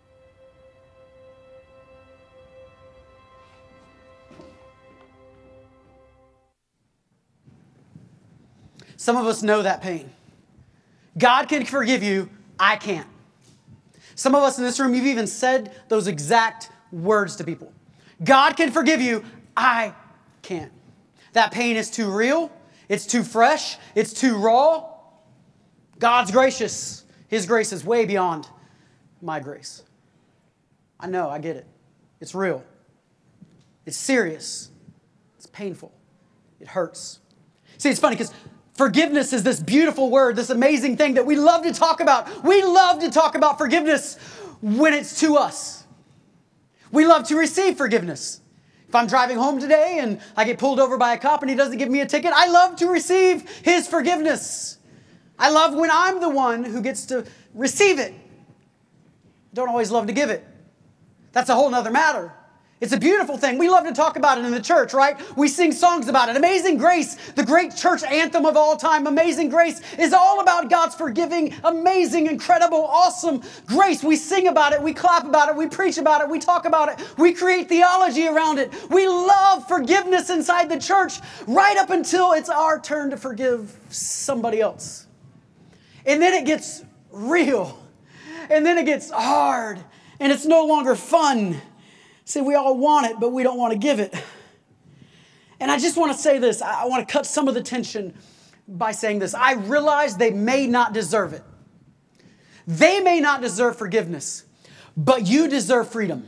Some of us know that pain. God can forgive you, I can't. Some of us in this room, you've even said those exact words to people. God can forgive you, I can't. That pain is too real, it's too fresh, it's too raw. God's gracious. His grace is way beyond my grace. I know, I get it. It's real. It's serious. It's painful. It hurts. See, it's funny because forgiveness is this beautiful word, this amazing thing that we love to talk about. We love to talk about forgiveness when it's to us. We love to receive forgiveness. If I'm driving home today and I get pulled over by a cop and he doesn't give me a ticket, I love to receive his forgiveness. I love when I'm the one who gets to receive it. Don't always love to give it. That's a whole nother matter. It's a beautiful thing. We love to talk about it in the church, right? We sing songs about it. Amazing Grace, the great church anthem of all time. Amazing Grace is all about God's forgiving, amazing, incredible, awesome grace. We sing about it. We clap about it. We preach about it. We talk about it. We create theology around it. We love forgiveness inside the church right up until it's our turn to forgive somebody else. And then it gets real. And then it gets hard. And it's no longer fun. See, we all want it, but we don't want to give it. And I just want to say this. I want to cut some of the tension by saying this. I realize they may not deserve it. They may not deserve forgiveness, but you deserve freedom.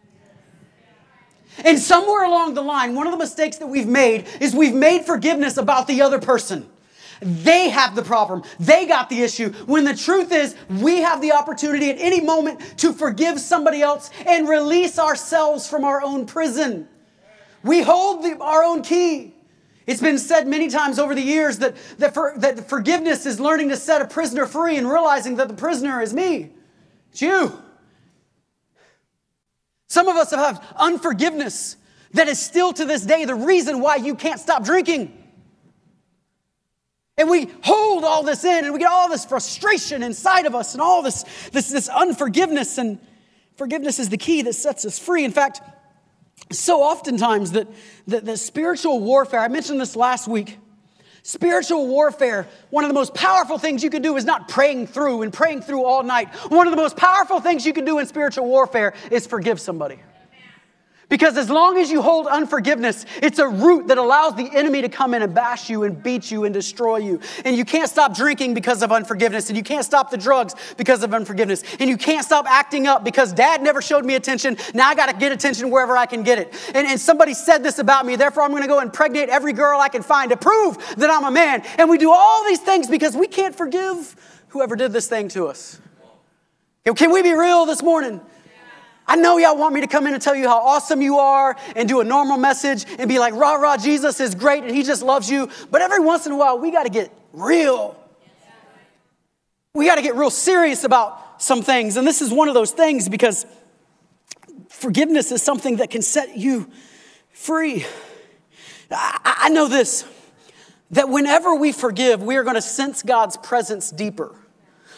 And somewhere along the line, one of the mistakes that we've made is we've made forgiveness about the other person. They have the problem. They got the issue. When the truth is, we have the opportunity at any moment to forgive somebody else and release ourselves from our own prison. We hold the, our own key. It's been said many times over the years that, that, for, that forgiveness is learning to set a prisoner free and realizing that the prisoner is me. It's you. Some of us have unforgiveness that is still to this day the reason why you can't stop drinking. And we hold all this in and we get all this frustration inside of us and all this, this, this unforgiveness. And forgiveness is the key that sets us free. In fact, so oftentimes that the, the spiritual warfare, I mentioned this last week, spiritual warfare, one of the most powerful things you can do is not praying through and praying through all night. One of the most powerful things you can do in spiritual warfare is forgive somebody. Because as long as you hold unforgiveness, it's a root that allows the enemy to come in and bash you and beat you and destroy you. And you can't stop drinking because of unforgiveness. And you can't stop the drugs because of unforgiveness. And you can't stop acting up because dad never showed me attention. Now I got to get attention wherever I can get it. And, and somebody said this about me. Therefore, I'm going to go impregnate every girl I can find to prove that I'm a man. And we do all these things because we can't forgive whoever did this thing to us. Can we be real this morning? I know y'all want me to come in and tell you how awesome you are and do a normal message and be like, rah, rah, Jesus is great and he just loves you. But every once in a while, we got to get real. We got to get real serious about some things. And this is one of those things because forgiveness is something that can set you free. I, I know this, that whenever we forgive, we are going to sense God's presence deeper.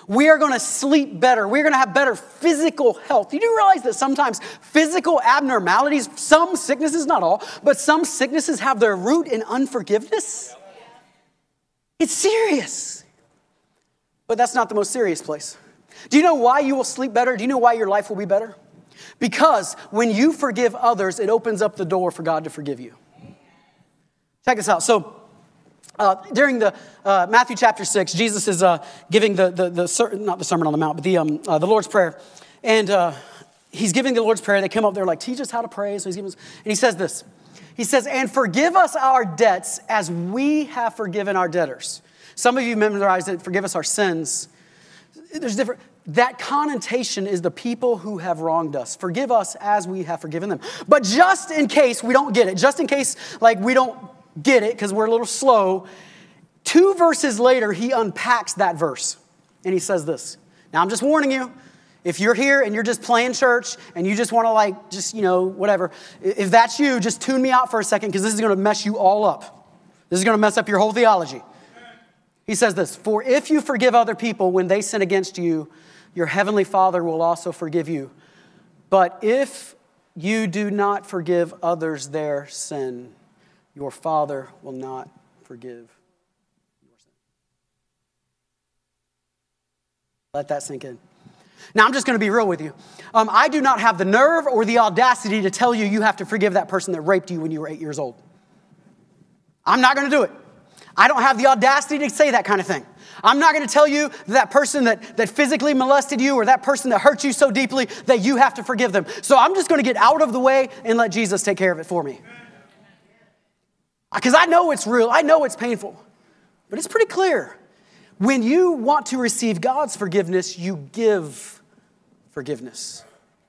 We are going to sleep better. We're going to have better physical health. You do realize that sometimes physical abnormalities, some sicknesses, not all, but some sicknesses have their root in unforgiveness? It's serious. But that's not the most serious place. Do you know why you will sleep better? Do you know why your life will be better? Because when you forgive others, it opens up the door for God to forgive you. Check this out. So, Uh, during the uh, Matthew chapter six, Jesus is uh, giving the, the, the ser- not the Sermon on the Mount, but the, um, uh, the Lord's Prayer. And uh, he's giving the Lord's Prayer. They come up there like, teach us how to pray. So he's giving us, and he says this. He says, and forgive us our debts as we have forgiven our debtors. Some of you memorized it, forgive us our sins. There's different, that connotation is the people who have wronged us. Forgive us as we have forgiven them. But just in case we don't get it, just in case like we don't get it because we're a little slow, two verses later, he unpacks that verse. And he says this. Now, I'm just warning you. If you're here and you're just playing church and you just want to like, just, you know, whatever. If that's you, just tune me out for a second because this is going to mess you all up. This is going to mess up your whole theology. He says this, for if you forgive other people when they sin against you, your heavenly Father will also forgive you. But if you do not forgive others their sin, your Father will not forgive your sin. Let that sink in. Now, I'm just going to be real with you. Um, I do not have the nerve or the audacity to tell you you have to forgive that person that raped you when you were eight years old. I'm not going to do it. I don't have the audacity to say that kind of thing. I'm not going to tell you that person that, that physically molested you or that person that hurt you so deeply that you have to forgive them. So I'm just going to get out of the way and let Jesus take care of it for me. Because I know it's real. I know it's painful. But it's pretty clear. When you want to receive God's forgiveness, you give forgiveness.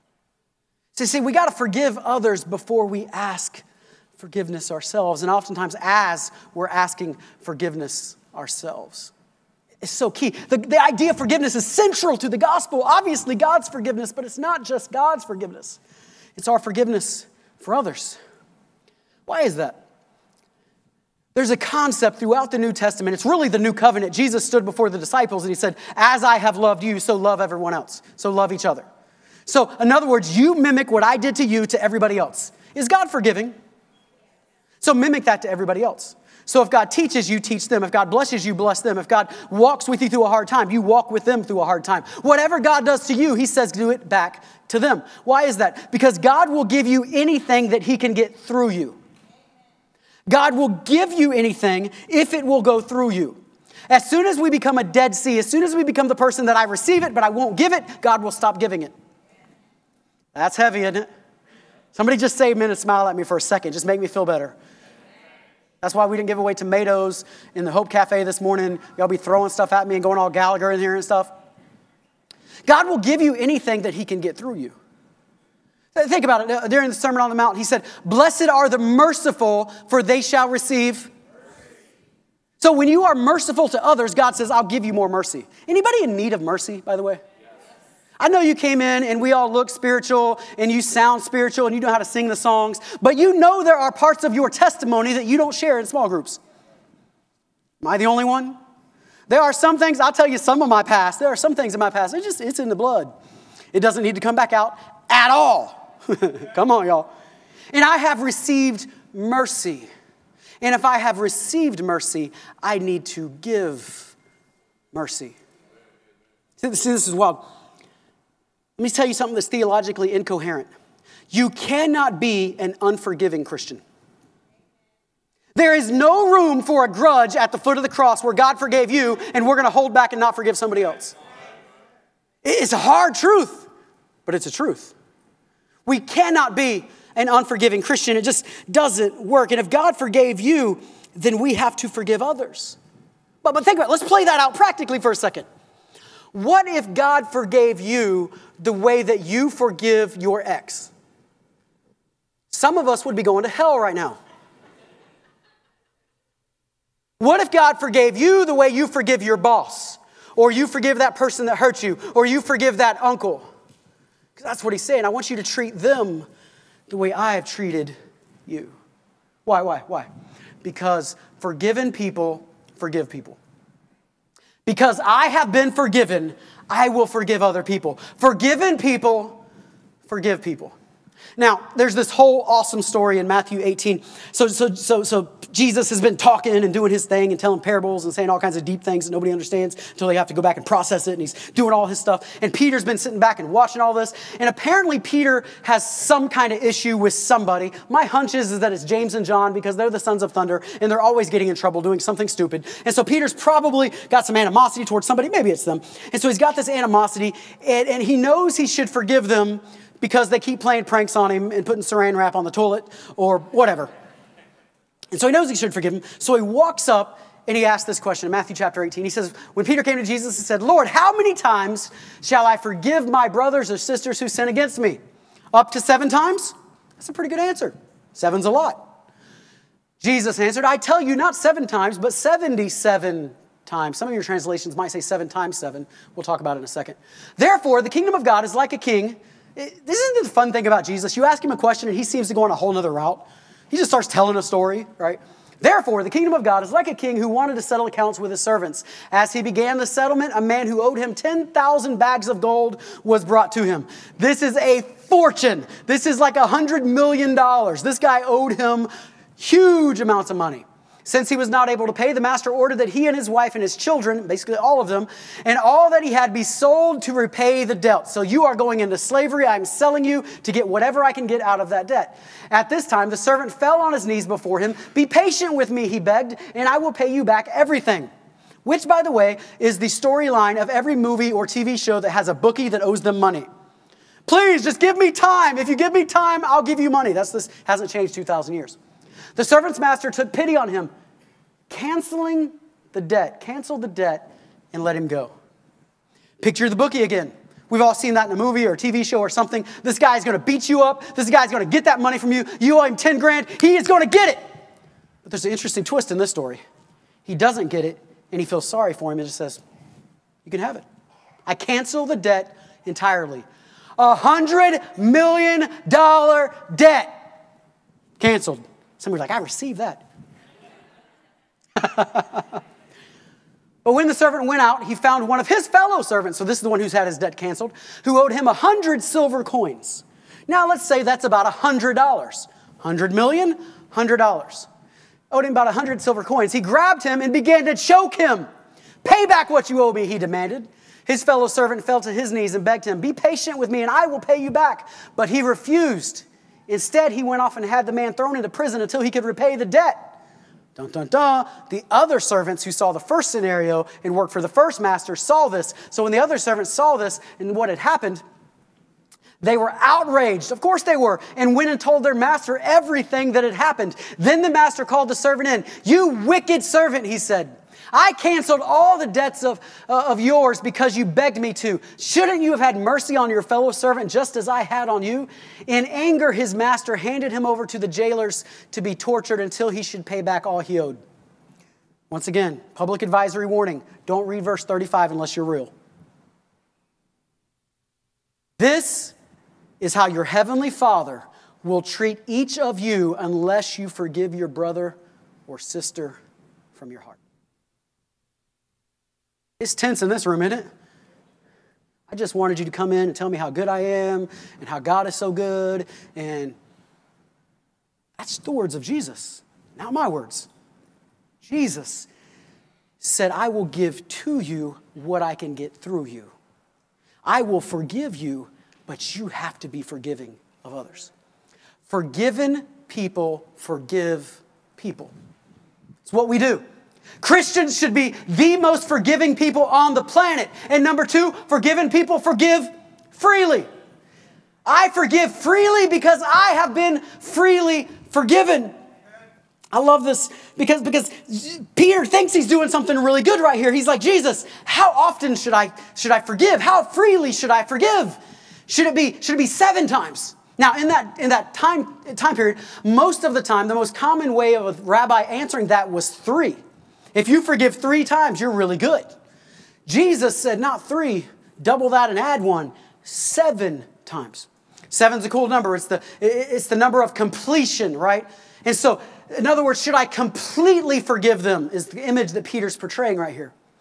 So see, we got to forgive others before we ask forgiveness ourselves. And oftentimes as we're asking forgiveness ourselves. It's so key. The, the idea of forgiveness is central to the gospel. Obviously God's forgiveness, but it's not just God's forgiveness. It's our forgiveness for others. Why is that? There's a concept throughout the New Testament. It's really the new covenant. Jesus stood before the disciples and he said, as I have loved you, so love everyone else. So love each other. So in other words, you mimic what I did to you to everybody else. Is God forgiving? So mimic that to everybody else. So if God teaches you, teach them. If God blesses you, bless them. If God walks with you through a hard time, you walk with them through a hard time. Whatever God does to you, he says do it back to them. Why is that? Because God will give you anything that he can get through you. God will give you anything if it will go through you. As soon as we become a Dead Sea, as soon as we become the person that I receive it, but I won't give it, God will stop giving it. That's heavy, isn't it? Somebody just say amen and smile at me for a second. Just make me feel better. That's why we didn't give away tomatoes in the Hope Cafe this morning. Y'all be throwing stuff at me and going all Gallagher in here and stuff. God will give you anything that he can get through you. Think about it. During the Sermon on the Mount, he said, blessed are the merciful, for they shall receive. So when you are merciful to others, God says, I'll give you more mercy. Anybody in need of mercy, by the way? I know you came in and we all look spiritual and you sound spiritual and you know how to sing the songs, but you know there are parts of your testimony that you don't share in small groups. Am I the only one? There are some things, I'll tell you some of my past, there are some things in my past, it's just, it's in the blood. It doesn't need to come back out at all. Come on, y'all. And I have received mercy. And if I have received mercy, I need to give mercy. See, this is wild. Let me tell you something that's theologically incoherent. You cannot be an unforgiving Christian. There is no room for a grudge at the foot of the cross where God forgave you and we're going to hold back and not forgive somebody else. It's a hard truth, but it's a truth. We cannot be an unforgiving Christian. It just doesn't work. And if God forgave you, then we have to forgive others. But, but think about it. Let's play that out practically for a second. What if God forgave you the way that you forgive your ex? Some of us would be going to hell right now. What if God forgave you the way you forgive your boss? Or you forgive that person that hurt you? Or you forgive that uncle? Because that's what he's saying. I want you to treat them the way I have treated you. Why, why, why? Because forgiven people forgive people. Because I have been forgiven, I will forgive other people. Forgiven people, forgive people. Now, there's this whole awesome story in Matthew eighteen. So, so, so, so Jesus has been talking and doing his thing and telling parables and saying all kinds of deep things that nobody understands until they have to go back and process it. And he's doing all his stuff. And Peter's been sitting back and watching all this. And apparently Peter has some kind of issue with somebody. My hunch is, is that it's James and John because they're the sons of thunder and they're always getting in trouble doing something stupid. And so Peter's probably got some animosity towards somebody. Maybe it's them. And so he's got this animosity and, and he knows he should forgive them because they keep playing pranks on him and putting saran wrap on the toilet or whatever. And so he knows he should forgive him. So he walks up and he asks this question in Matthew chapter eighteen. He says, when Peter came to Jesus and said, Lord, how many times shall I forgive my brothers or sisters who sin against me? Up to seven times? That's a pretty good answer. Seven's a lot. Jesus answered, I tell you, not seven times, but seventy-seven times. Some of your translations might say seven times seven. We'll talk about it in a second. Therefore, the kingdom of God is like a king. This isn't the fun thing about Jesus. You ask him a question and he seems to go on a whole nother route. He just starts telling a story, right? Therefore, the kingdom of God is like a king who wanted to settle accounts with his servants. As he began the settlement, a man who owed him ten thousand bags of gold was brought to him. This is a fortune. This is like one hundred million dollars. This guy owed him huge amounts of money. Since he was not able to pay, the master ordered that he and his wife and his children, basically all of them, and all that he had be sold to repay the debt. So you are going into slavery. I'm selling you to get whatever I can get out of that debt. At this time, the servant fell on his knees before him. Be patient with me, he begged, and I will pay you back everything. Which, by the way, is the storyline of every movie or T V show that has a bookie that owes them money. Please, just give me time. If you give me time, I'll give you money. That's this hasn't changed two thousand years. The servant's master took pity on him, canceling the debt, canceled the debt, and let him go. Picture the bookie again. We've all seen that in a movie or a T V show or something. This guy's going to beat you up. This guy's going to get that money from you. You owe him ten grand. He is going to get it. But there's an interesting twist in this story. He doesn't get it, and he feels sorry for him and just says, you can have it. I cancel the debt entirely. A hundred million dollar debt. Canceled. Somebody's like, I received that. But when the servant went out, he found one of his fellow servants, so this is the one who's had his debt canceled, who owed him a hundred silver coins. Now let's say that's about a hundred dollars. Hundred million, hundred dollars. Owed him about a hundred silver coins. He grabbed him and began to choke him. Pay back what you owe me, he demanded. His fellow servant fell to his knees and begged him, be patient with me and I will pay you back. But he refused. Instead, he went off and had the man thrown into prison until he could repay the debt. Dun, dun, dun. The other servants who saw the first scenario and worked for the first master saw this. So when the other servants saw this and what had happened, they were outraged. Of course they were. And went and told their master everything that had happened. Then the master called the servant in. You wicked servant, he said. I canceled all the debts of, uh, of yours because you begged me to. Shouldn't you have had mercy on your fellow servant just as I had on you? In anger, his master handed him over to the jailers to be tortured until he should pay back all he owed. Once again, public advisory warning. Don't read verse thirty-five unless you're real. This is how your heavenly Father will treat each of you unless you forgive your brother or sister from your heart. It's tense in this room, isn't it? I just wanted you to come in and tell me how good I am and how God is so good. And that's the words of Jesus, not my words. Jesus said, I will give to you what I can get through you. I will forgive you, but you have to be forgiving of others. Forgiven people forgive people. It's what we do. Christians should be the most forgiving people on the planet. And number two, forgiven people forgive freely. I forgive freely because I have been freely forgiven. I love this because, because Peter thinks he's doing something really good right here. He's like, Jesus, how often should I, should I forgive? How freely should I forgive? Should it be, should it be seven times? Now, in that, in that time, time period, most of the time, the most common way of a rabbi answering that was three. If you forgive three times, you're really good. Jesus said not three, double that and add one, seven times. Seven's a cool number. It's the, it's the number of completion, right? And so, in other words, should I completely forgive them is the image that Peter's portraying right here.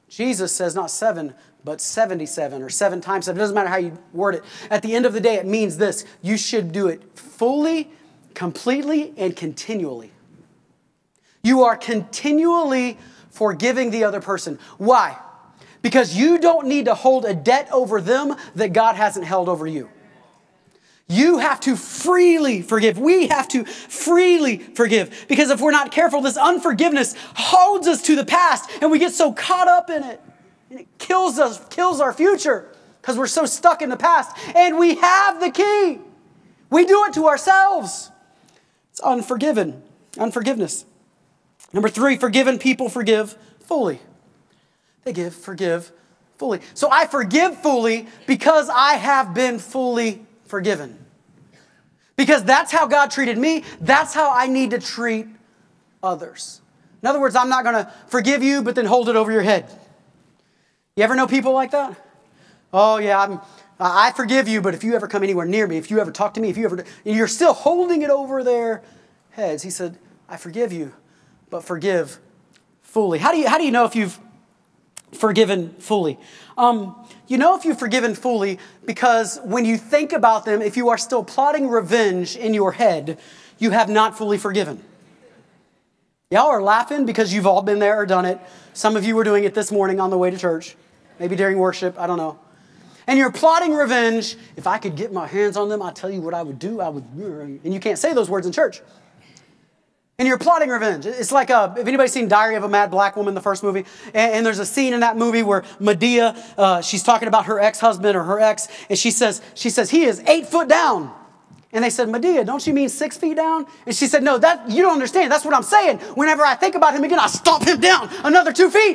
Jesus says not seven, but seventy-seven or seven times seven. It doesn't matter how you word it. At the end of the day, it means this. You should do it fully, completely, and continually. You are continually forgiving the other person. Why? Because you don't need to hold a debt over them that God hasn't held over you. You have to freely forgive. We have to freely forgive. Because if we're not careful, this unforgiveness holds us to the past and we get so caught up in it. And it kills us, kills our future because we're so stuck in the past. And we have the key. We do it to ourselves. It's unforgiven, unforgiveness. Number three, forgiven people forgive fully. They give, forgive fully. So I forgive fully because I have been fully forgiven. Because that's how God treated me. That's how I need to treat others. In other words, I'm not going to forgive you, but then hold it over your head. You ever know people like that? Oh, yeah, I'm, I forgive you, but if you ever come anywhere near me, if you ever talk to me, if you ever, and you're still holding it over their heads. He said, I forgive you, but forgive fully. How do you, how do you know if you've forgiven fully? Um, you know if you've forgiven fully because when you think about them, if you are still plotting revenge in your head, you have not fully forgiven. Y'all are laughing because you've all been there or done it. Some of you were doing it this morning on the way to church, maybe during worship, I don't know. And you're plotting revenge. If I could get my hands on them, I'll tell you what I would do. I would, and you can't say those words in church. And you're plotting revenge. It's like, a, if anybody's seen Diary of a Mad Black Woman, the first movie, and, and there's a scene in that movie where Medea, uh, she's talking about her ex-husband or her ex, and she says, she says, he is eight foot down. And they said, Medea, don't you mean six feet down? And she said, no, that you don't understand. That's what I'm saying. Whenever I think about him again, I stomp him down another two feet.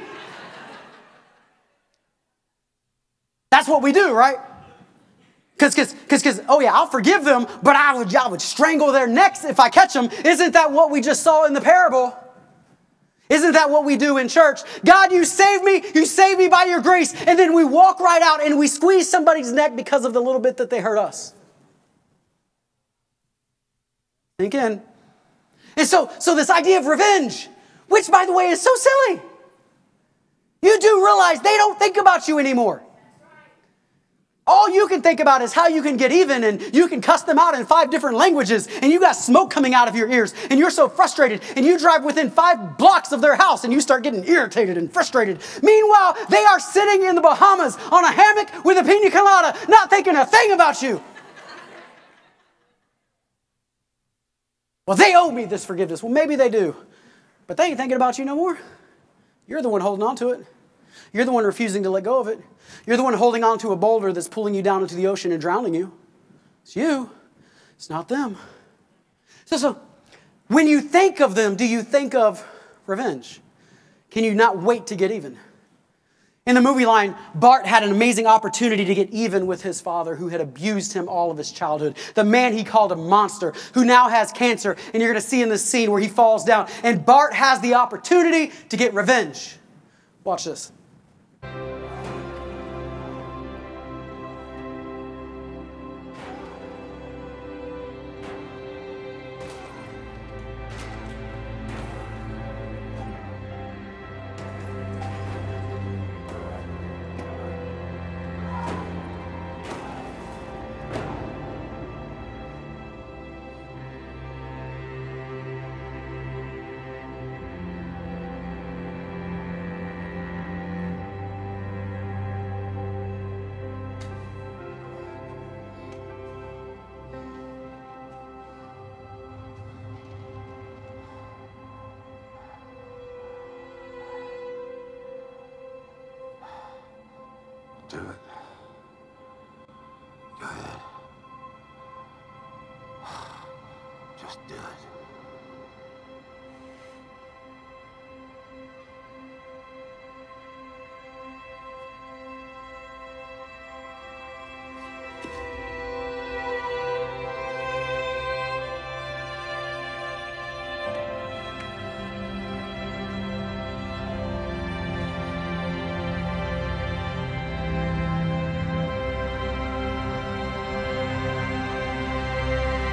That's what we do, right? Because, because, because, oh yeah, I'll forgive them, but I would, I would strangle their necks if I catch them. Isn't that what we just saw in the parable? Isn't that what we do in church? God, you saved me. You saved me by your grace. And then we walk right out and we squeeze somebody's neck because of the little bit that they hurt us. Think in. And so, so this idea of revenge, which by the way is so silly. You do realize they don't think about you anymore. All you can think about is how you can get even, and you can cuss them out in five different languages, and you got smoke coming out of your ears, and you're so frustrated, and you drive within five blocks of their house, and you start getting irritated and frustrated. Meanwhile, they are sitting in the Bahamas on a hammock with a pina colada, not thinking a thing about you. Well, they owe me this forgiveness. Well, maybe they do, but they ain't thinking about you no more. You're the one holding on to it. You're the one refusing to let go of it. You're the one holding on to a boulder that's pulling you down into the ocean and drowning you. It's you. It's not them. So, so when you think of them, do you think of revenge? Can you not wait to get even? In the movie line, Bart had an amazing opportunity to get even with his father who had abused him all of his childhood. The man he called a monster who now has cancer. And you're going to see in this scene where he falls down. And Bart has the opportunity to get revenge. Watch this. Do it. Go ahead. Just do it.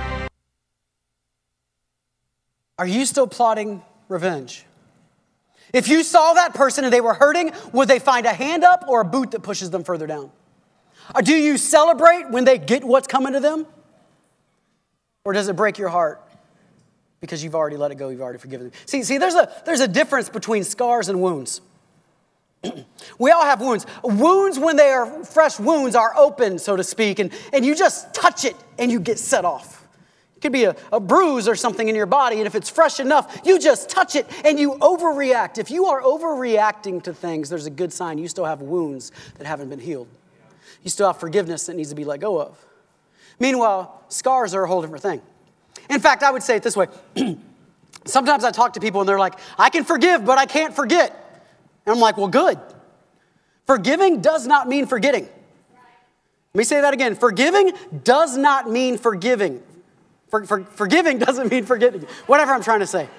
Are you still plotting revenge? If you saw that person and they were hurting, would they find a hand up or a boot that pushes them further down? Or do you celebrate when they get what's coming to them? Or does it break your heart because you've already let it go, you've already forgiven them? See, see, there's a, there's a difference between scars and wounds. We all have wounds. Wounds, when they are fresh wounds, are open, so to speak, and, and you just touch it and you get set off. It could be a, a bruise or something in your body, and if it's fresh enough, you just touch it and you overreact. If you are overreacting to things, there's a good sign you still have wounds that haven't been healed. You still have forgiveness that needs to be let go of. Meanwhile, scars are a whole different thing. In fact, I would say it this way. Sometimes I talk to people and they're like, I can forgive, but I can't forget. And I'm like, well, good. Forgiving does not mean forgetting. Let me say that again. Forgiving does not mean forgiving. For, for, forgiving doesn't mean forgetting. Whatever I'm trying to say.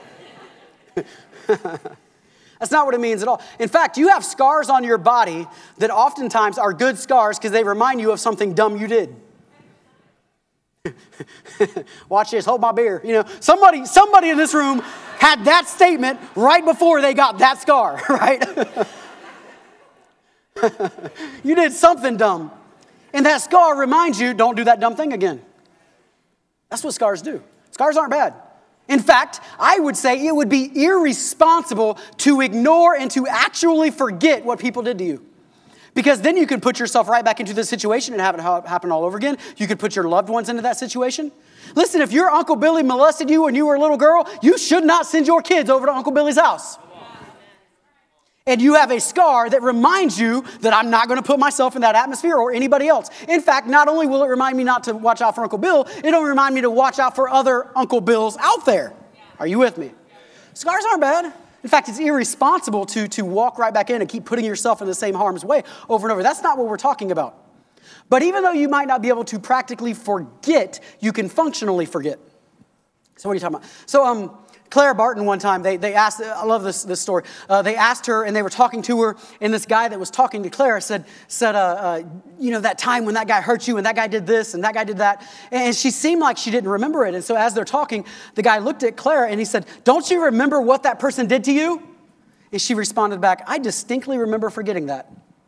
That's not what it means at all. In fact, you have scars on your body that oftentimes are good scars because they remind you of something dumb you did. Watch this, hold my beer. You know, somebody, somebody in this room had that statement right before they got that scar, right? You did something dumb. And that scar reminds you, don't do that dumb thing again. That's what scars do. Scars aren't bad. In fact, I would say it would be irresponsible to ignore and to actually forget what people did to you. Because then you can put yourself right back into the situation and have it happen all over again. You could put your loved ones into that situation. Listen, if your Uncle Billy molested you when you were a little girl, you should not send your kids over to Uncle Billy's house. And you have a scar that reminds you that I'm not going to put myself in that atmosphere or anybody else. In fact, not only will it remind me not to watch out for Uncle Bill, it'll remind me to watch out for other Uncle Bills out there. Are you with me? Scars aren't bad. In fact, it's irresponsible to, to walk right back in and keep putting yourself in the same harm's way over and over. That's not what we're talking about. But even though you might not be able to practically forget, you can functionally forget. So what are you talking about? So um, Claire Barton one time, they, they asked, I love this, this story. Uh, they asked her and they were talking to her, and this guy that was talking to Claire said, said uh, uh, you know, that time when that guy hurt you and that guy did this and that guy did that. And she seemed like she didn't remember it. And so as they're talking, the guy looked at Claire and he said, don't you remember what that person did to you? And she responded back, I distinctly remember forgetting that.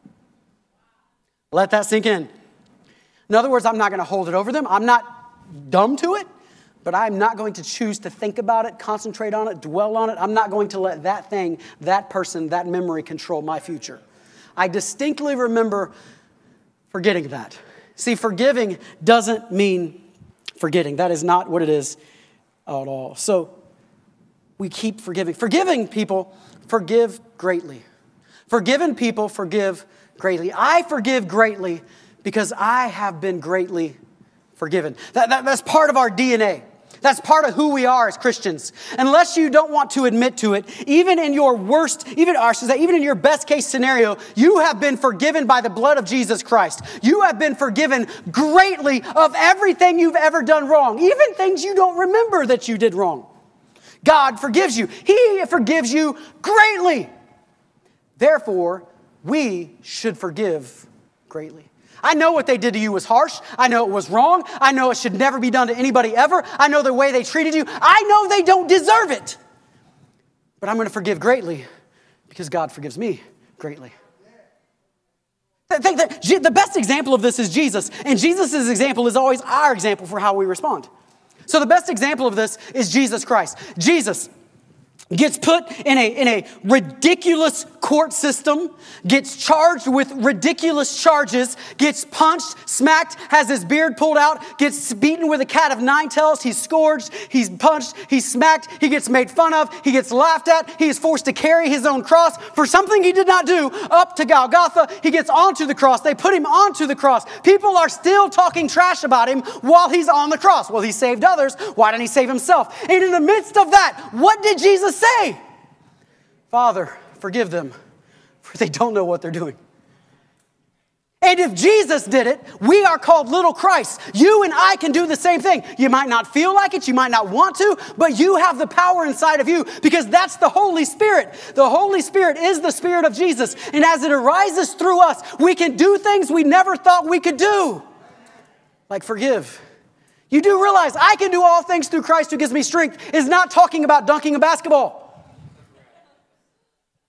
Let that sink in. In other words, I'm not going to hold it over them. I'm not dumb to it. But I'm not going to choose to think about it, concentrate on it, dwell on it. I'm not going to let that thing, that person, that memory control my future. I distinctly remember forgetting that. See, forgiving doesn't mean forgetting. That is not what it is at all. So we keep forgiving. Forgiving people, forgive greatly. Forgiven people, forgive greatly. I forgive greatly because I have been greatly forgiven. That, that, that's part of our D N A. That's part of who we are as Christians. Unless you don't want to admit to it, even in your worst, even, or should I say, even in your best case scenario, you have been forgiven by the blood of Jesus Christ. You have been forgiven greatly of everything you've ever done wrong, even things you don't remember that you did wrong. God forgives you. He forgives you greatly. Therefore, we should forgive greatly. I know what they did to you was harsh. I know it was wrong. I know it should never be done to anybody ever. I know the way they treated you. I know they don't deserve it. But I'm going to forgive greatly because God forgives me greatly. I think that the best example of this is Jesus. And Jesus' example is always our example for how we respond. So the best example of this is Jesus Christ. Jesus gets put in a, in a ridiculous court system, gets charged with ridiculous charges, gets punched, smacked, has his beard pulled out, gets beaten with a cat of nine tails, he's scourged, he's punched, he's smacked, he gets made fun of, he gets laughed at, he is forced to carry his own cross for something he did not do up to Golgotha. He gets onto the cross. They put him onto the cross. People are still talking trash about him while he's on the cross. Well, he saved others. Why didn't he save himself? And in the midst of that, what did Jesus say? Father, forgive them, for they don't know what they're doing. And if Jesus did it, we are called little Christ. You and I can do the same thing. You might not feel like it, you might not want to, but you have the power inside of you because that's the Holy Spirit. The Holy Spirit is the Spirit of Jesus. And as it arises through us, we can do things we never thought we could do. Like forgive. You do realize I can do all things through Christ who gives me strength is not talking about dunking a basketball.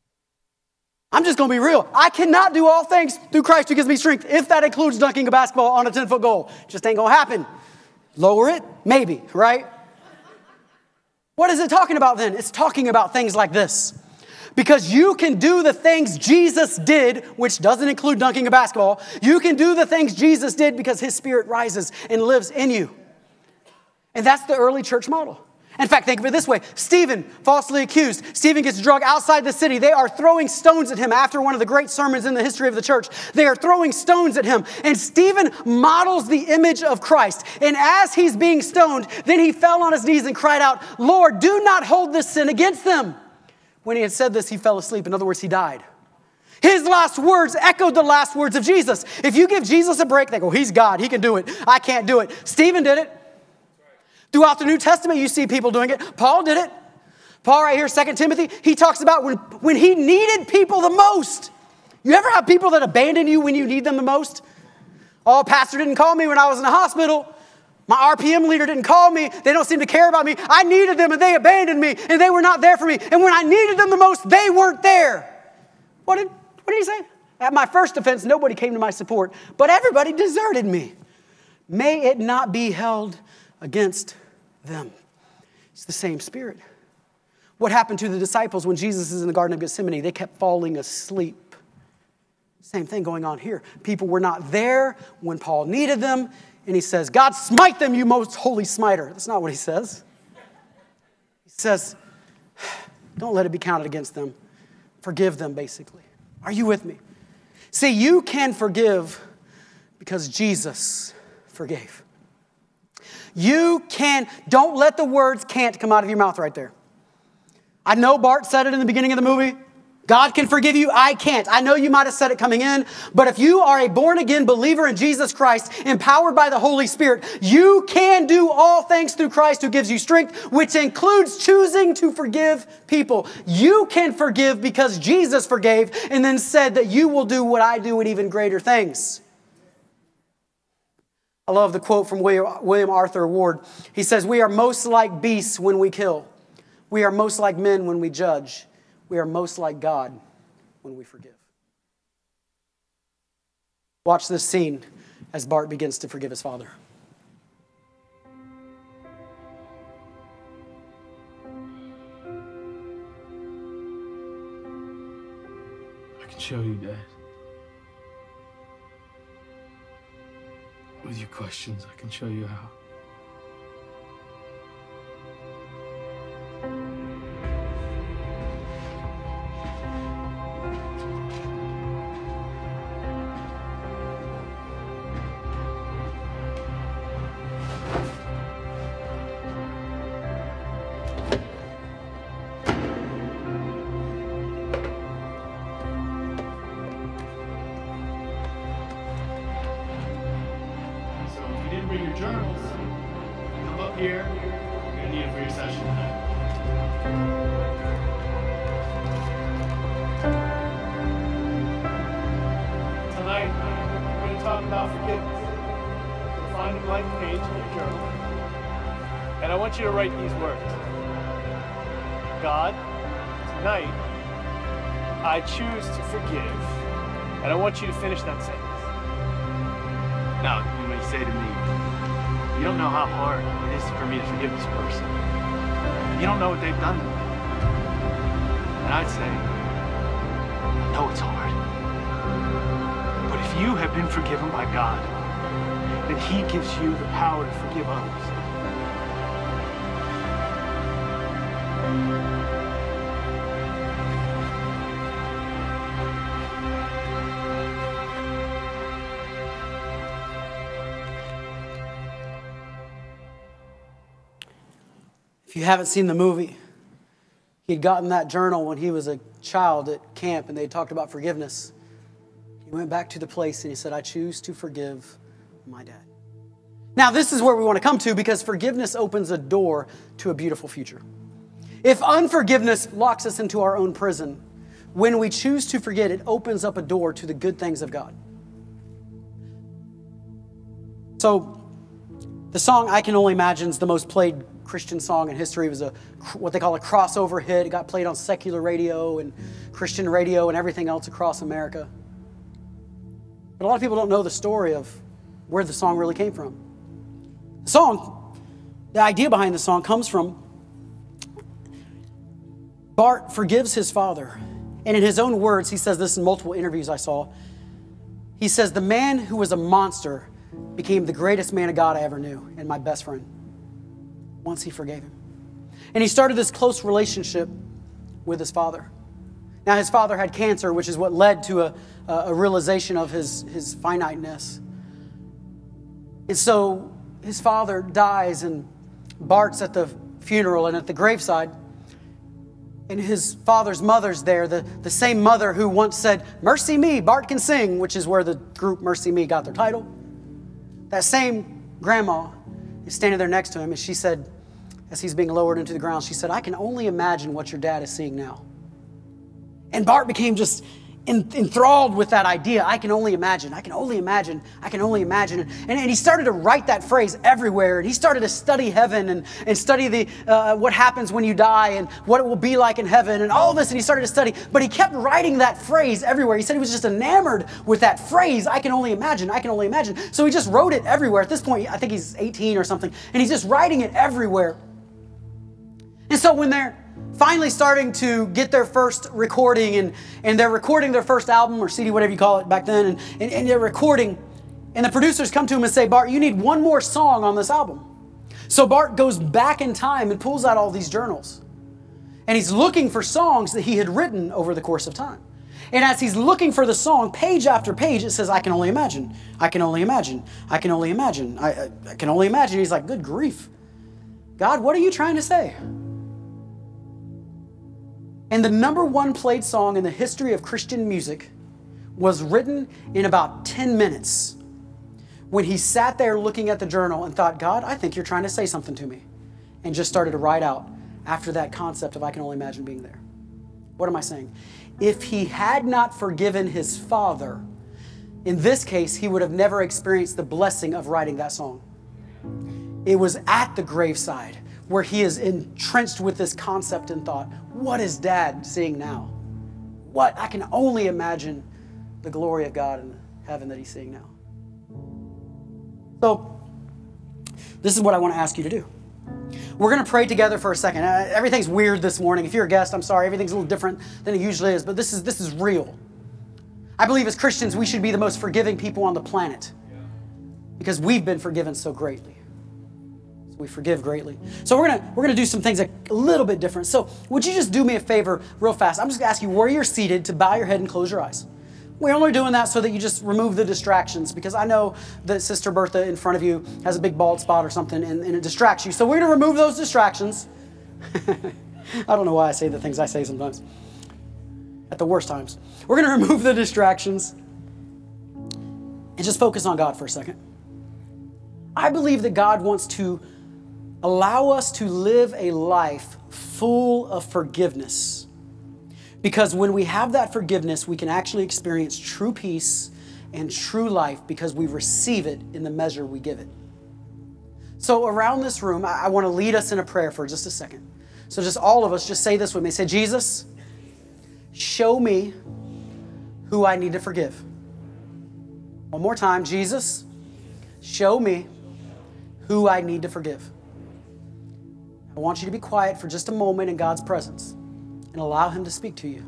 I'm just going to be real. I cannot do all things through Christ who gives me strength, if that includes dunking a basketball on a ten-foot goal. Just ain't going to happen. Lower it? Maybe, right? What is it talking about then? It's talking about things like this. Because you can do the things Jesus did, which doesn't include dunking a basketball. You can do the things Jesus did because his Spirit rises and lives in you. And that's the early church model. In fact, think of it this way. Stephen, falsely accused. Stephen gets dragged outside the city. They are throwing stones at him after one of the great sermons in the history of the church. They are throwing stones at him. And Stephen models the image of Christ. And as he's being stoned, then he fell on his knees and cried out, Lord, do not hold this sin against them. When he had said this, he fell asleep. In other words, he died. His last words echoed the last words of Jesus. If you give Jesus a break, they go, he's God. He can do it. I can't do it. Stephen did it. Throughout the New Testament, you see people doing it. Paul did it. Paul right here, Second Timothy, he talks about when, when he needed people the most. You ever have people that abandon you when you need them the most? Oh, pastor didn't call me when I was in the hospital. My R P M leader didn't call me. They don't seem to care about me. I needed them and they abandoned me and they were not there for me. And when I needed them the most, they weren't there. What did, what did he say? At my first offense, nobody came to my support, but everybody deserted me. May it not be held against them. It's the same Spirit. What happened to the disciples when Jesus is in the Garden of Gethsemane? They kept falling asleep. Same thing going on here. People were not there when Paul needed them. And he says, God, smite them, you most holy smiter. That's not what he says. He says, don't let it be counted against them. Forgive them, basically. Are you with me? See, you can forgive because Jesus forgave. You can, don't let the words can't come out of your mouth right there. I know Bart said it in the beginning of the movie. God can forgive you. I can't. I know you might have said it coming in, but if you are a born-again believer in Jesus Christ, empowered by the Holy Spirit, you can do all things through Christ who gives you strength, which includes choosing to forgive people. You can forgive because Jesus forgave and then said that you will do what I do and even greater things. I love the quote from William Arthur Ward. He says, we are most like beasts when we kill. We are most like men when we judge. We are most like God when we forgive. Watch this scene as Bart begins to forgive his father. I can show you, Dad. With your questions, I can show you how. Journals, come up here. You're going to need it for your session tonight. Tonight, we're going to talk about forgiveness. You'll find a blank page in your journal. And I want you to write these words. God, tonight, I choose to forgive. And I want you to finish that sentence. Now, you may say to me, you don't know how hard it is for me to forgive this person. You don't know what they've done to me. And I'd say, I know it's hard. But if you have been forgiven by God, then He gives you the power to forgive others. If you haven't seen the movie, he'd gotten that journal when he was a child at camp and they talked about forgiveness. He went back to the place and he said, I choose to forgive my dad. Now, this is where we want to come to because forgiveness opens a door to a beautiful future. If unforgiveness locks us into our own prison, when we choose to forget, it opens up a door to the good things of God. So, the song I Can Only Imagine is the most played Christian song in history. It was a what they call a crossover hit. It got played on secular radio and Christian radio and everything else across America. But a lot of people don't know the story of where the song really came from. The song, the idea behind the song comes from Bart forgives his father. And in his own words, he says this in multiple interviews I saw. He says, the man who was a monster became the greatest man of God I ever knew and my best friend once he forgave him. And he started this close relationship with his father. Now, his father had cancer, which is what led to a, a realization of his, his finiteness. And so his father dies, and Bart's at the funeral and at the graveside. And his father's mother's there, the, the same mother who once said, "Mercy Me, Bart can sing," which is where the group Mercy Me got their title. That same grandma is standing there next to him, and she said, as he's being lowered into the ground, she said, "I can only imagine what your dad is seeing now." And Bart became just enthralled with that idea. I can only imagine, I can only imagine, I can only imagine. And, and he started to write that phrase everywhere. And he started to study heaven and, and study the uh, what happens when you die and what it will be like in heaven and all this. And he started to study, but he kept writing that phrase everywhere. He said he was just enamored with that phrase, I can only imagine, I can only imagine. So he just wrote it everywhere. At this point, I think he's eighteen or something, and he's just writing it everywhere. And so when they're finally starting to get their first recording, and, and they're recording their first album or C D, whatever you call it back then, and, and, and they're recording, and the producers come to him and say, "Bart, you need one more song on this album." So Bart goes back in time and pulls out all these journals. And he's looking for songs that he had written over the course of time. And as he's looking for the song, page after page, it says, "I can only imagine, I can only imagine, I can only imagine, I, I, I can only imagine." He's like, good grief. God, what are you trying to say? And the number one played song in the history of Christian music was written in about ten minutes when he sat there looking at the journal and thought, God, I think you're trying to say something to me. And just started to write out after that concept of I can only imagine being there. What am I saying? If he had not forgiven his father, in this case, he would have never experienced the blessing of writing that song. It was at the graveside where he is entrenched with this concept and thought, what is Dad seeing now? What? I can only imagine the glory of God in heaven that he's seeing now. So, this is what I want to ask you to do. We're going to pray together for a second. Uh, everything's weird this morning. If you're a guest, I'm sorry. Everything's a little different than it usually is, but this is, this is real. I believe as Christians, we should be the most forgiving people on the planet because we've been forgiven so greatly. We forgive greatly. So we're gonna we're gonna do some things a little bit different. So would you just do me a favor real fast? I'm just gonna ask you where you're seated to bow your head and close your eyes. We're only doing that so that you just remove the distractions, because I know that Sister Bertha in front of you has a big bald spot or something and, and it distracts you. So we're gonna remove those distractions. I don't know why I say the things I say sometimes. At the worst times. We're gonna remove the distractions and just focus on God for a second. I believe that God wants to allow us to live a life full of forgiveness. Because when we have that forgiveness, we can actually experience true peace and true life because we receive it in the measure we give it. So around this room, I want to lead us in a prayer for just a second. So just all of us, just say this with me. Say, Jesus, show me who I need to forgive. One more time, Jesus, show me who I need to forgive. I want you to be quiet for just a moment in God's presence and allow Him to speak to you.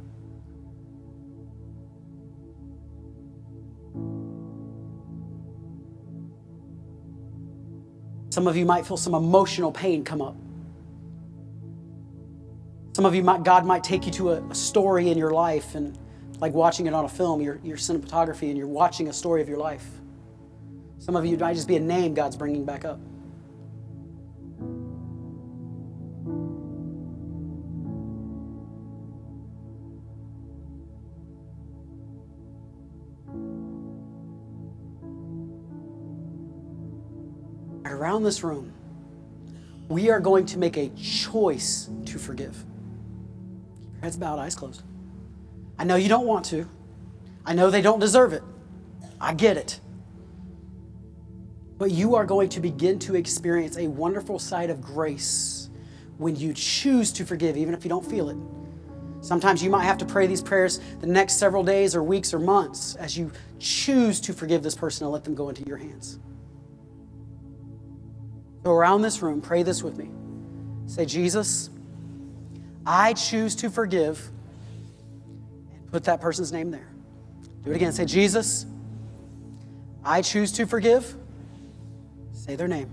Some of you might feel some emotional pain come up. Some of you might, God might take you to a, a story in your life, and like watching it on a film, your, your cinematography, and you're watching a story of your life. Some of you, it might just be a name God's bringing back up. Around this room, we are going to make a choice to forgive. Keep your heads bowed, eyes closed. I know you don't want to. I know they don't deserve it. I get it. But you are going to begin to experience a wonderful side of grace when you choose to forgive, even if you don't feel it. Sometimes you might have to pray these prayers the next several days or weeks or months as you choose to forgive this person and let them go into your hands. So around this room, pray this with me. Say, Jesus, I choose to forgive, and put that person's name there. Do it again. Say, Jesus, I choose to forgive. Say their name.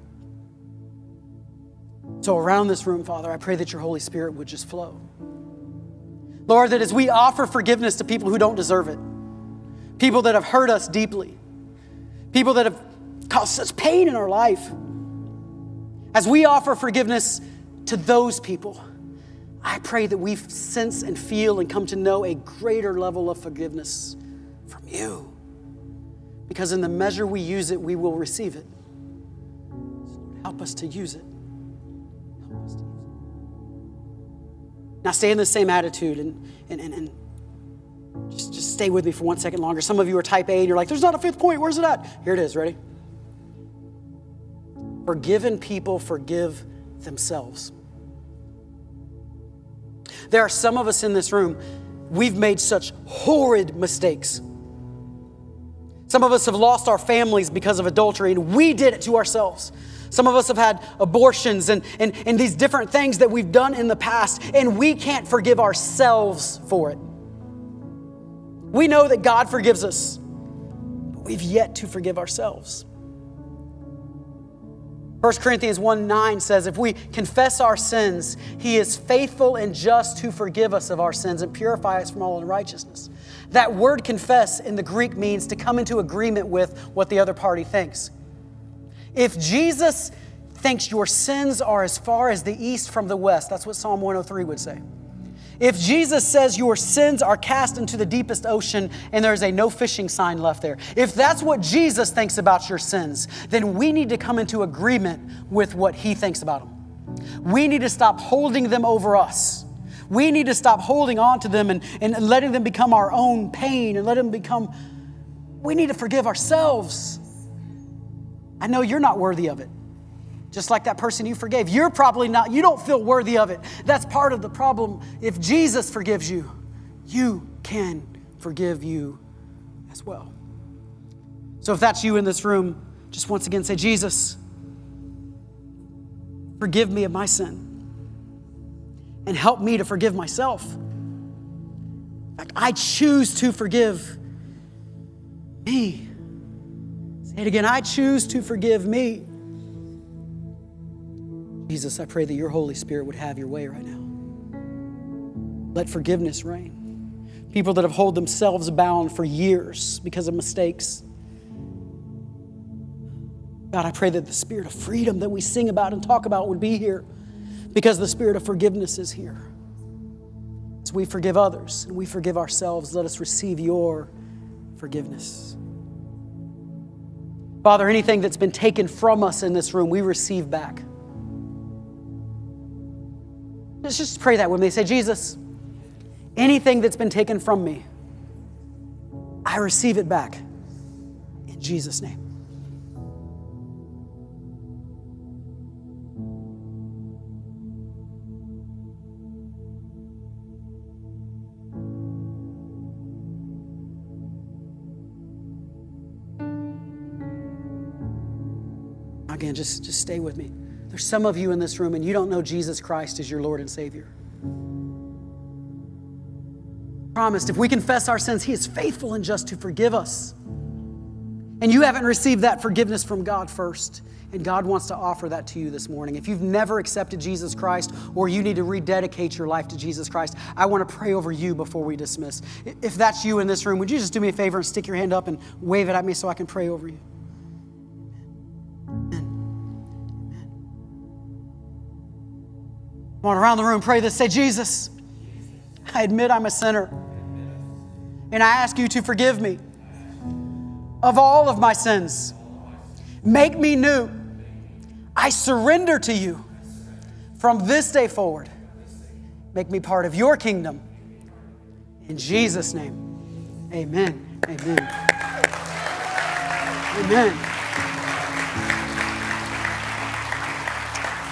So around this room, Father, I pray that your Holy Spirit would just flow. Lord, that as we offer forgiveness to people who don't deserve it, people that have hurt us deeply, people that have caused such pain in our life, as we offer forgiveness to those people, I pray that we sense and feel and come to know a greater level of forgiveness from you. Because in the measure we use it, we will receive it. So help us to use it. Help us to use it. Now stay in the same attitude and, and, and, and just, just stay with me for one second longer. Some of you are type A and you're like, there's not a fifth point. Where's it at? Here it is. Ready? Forgiven people forgive themselves. There are some of us in this room, we've made such horrid mistakes. Some of us have lost our families because of adultery, and we did it to ourselves. Some of us have had abortions and, and, and these different things that we've done in the past, and we can't forgive ourselves for it. We know that God forgives us, but we've yet to forgive ourselves. First Corinthians one nine says, if we confess our sins, he is faithful and just to forgive us of our sins and purify us from all unrighteousness. That word confess in the Greek means to come into agreement with what the other party thinks. If Jesus thinks your sins are as far as the east from the west, that's what Psalm one oh three would say. If Jesus says your sins are cast into the deepest ocean and there's a no fishing sign left there, if that's what Jesus thinks about your sins, then we need to come into agreement with what he thinks about them. We need to stop holding them over us. We need to stop holding on to them and, and letting them become our own pain and let them become, we need to forgive ourselves. I know you're not worthy of it. Just like that person you forgave. You're probably not, you don't feel worthy of it. That's part of the problem. If Jesus forgives you, you can forgive you as well. So if that's you in this room, just once again say, Jesus, forgive me of my sin and help me to forgive myself. Like, I choose to forgive me. Say it again. I choose to forgive me. Jesus, I pray that your Holy Spirit would have your way right now. Let forgiveness reign. People that have held themselves bound for years because of mistakes. God, I pray that the spirit of freedom that we sing about and talk about would be here because the spirit of forgiveness is here. As we forgive others and we forgive ourselves, let us receive your forgiveness. Father, anything that's been taken from us in this room, we receive back. Let's just pray that with me. Say, Jesus, anything that's been taken from me, I receive it back in Jesus' name. Again, just, just stay with me. There's some of you in this room and you don't know Jesus Christ as your Lord and Savior. Promised, if we confess our sins, he is faithful and just to forgive us. And you haven't received that forgiveness from God first. And God wants to offer that to you this morning. If you've never accepted Jesus Christ or you need to rededicate your life to Jesus Christ, I want to pray over you before we dismiss. If that's you in this room, would you just do me a favor and stick your hand up and wave it at me so I can pray over you? Come on, around the room, pray this. Say, Jesus, I admit I'm a sinner. And I ask you to forgive me of all of my sins. Make me new. I surrender to you from this day forward. Make me part of your kingdom. In Jesus' name, amen. Amen. Amen.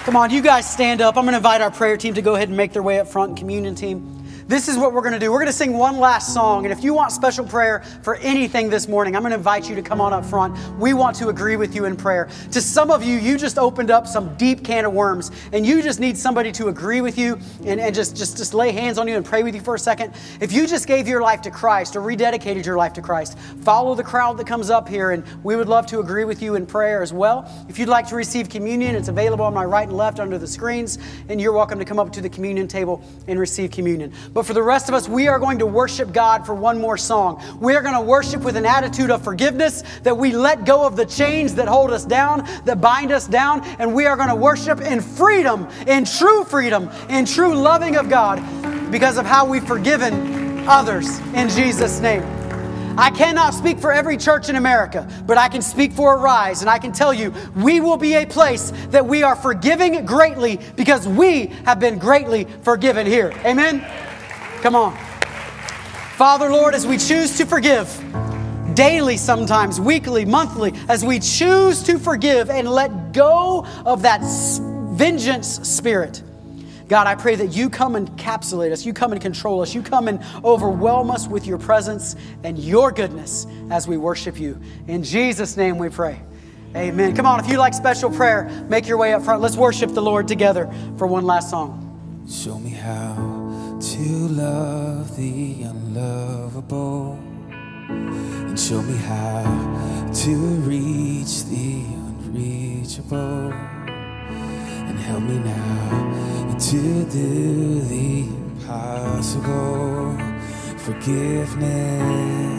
Come on, you guys stand up. I'm going to invite our prayer team to go ahead and make their way up front, and communion team. This is what we're going to do. We're going to sing one last song. And if you want special prayer for anything this morning, I'm going to invite you to come on up front. We want to agree with you in prayer. To some of you, you just opened up some deep can of worms, and you just need somebody to agree with you and, and just, just, just lay hands on you and pray with you for a second. If you just gave your life to Christ or rededicated your life to Christ, follow the crowd that comes up here, and we would love to agree with you in prayer as well. If you'd like to receive communion, it's available on my right and left under the screens, and you're welcome to come up to the communion table and receive communion. But for the rest of us, we are going to worship God for one more song. We are going to worship with an attitude of forgiveness, that we let go of the chains that hold us down, that bind us down, and we are going to worship in freedom, in true freedom, in true loving of God because of how we've forgiven others in Jesus' name. I cannot speak for every church in America, but I can speak for Arise, and I can tell you, we will be a place that we are forgiving greatly because we have been greatly forgiven here. Amen? Come on. Father, Lord, as we choose to forgive daily, sometimes weekly, monthly, as we choose to forgive and let go of that vengeance spirit, God, I pray that you come and encapsulate us, you come and control us, you come and overwhelm us with your presence and your goodness as we worship you. In Jesus' name we pray. Amen. Come on, if you like special prayer, make your way up front. Let's worship the Lord together for one last song. Show me how to love the unlovable, and show me how to reach the unreachable, and help me now to do the impossible. Forgiveness,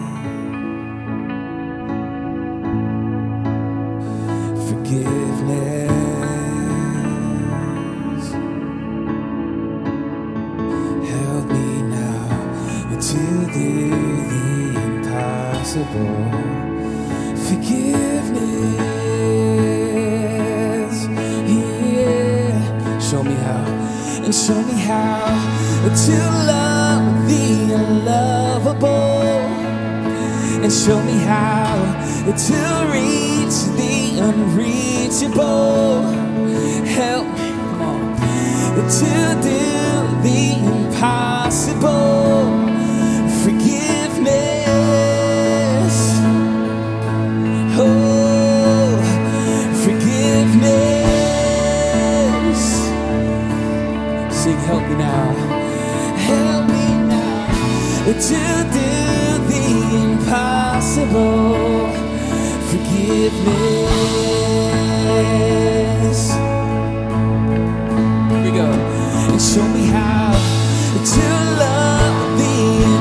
forgiveness. Help me now to do the impossible. Forgiveness, yeah. Show me how, and show me how to love the unlovable, and show me how to reach the unreachable. Help me, come on, to do the impossible. Forgiveness, oh, forgiveness. Sing, help me now, help me now to do the impossible. Forgiveness. Here we go. And show me how to love the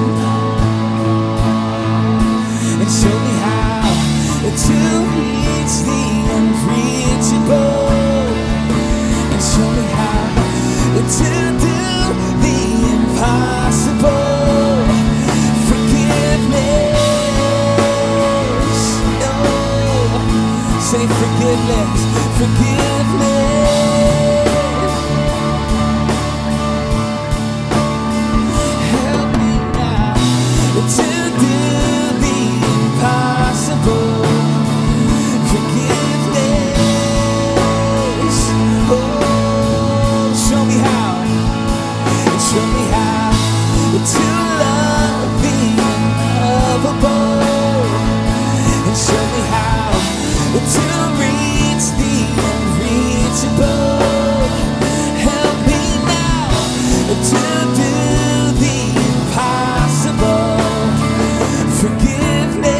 and show me how to reach the unreachable, and show me how to do the impossible. Forgiveness, oh, say forgiveness, forgiveness. To do the impossible. Forgiveness, oh, show me how, and show me how to love the unlovable, and show me how to reach the unreachable. Help me now to do the impossible. Forgiveness,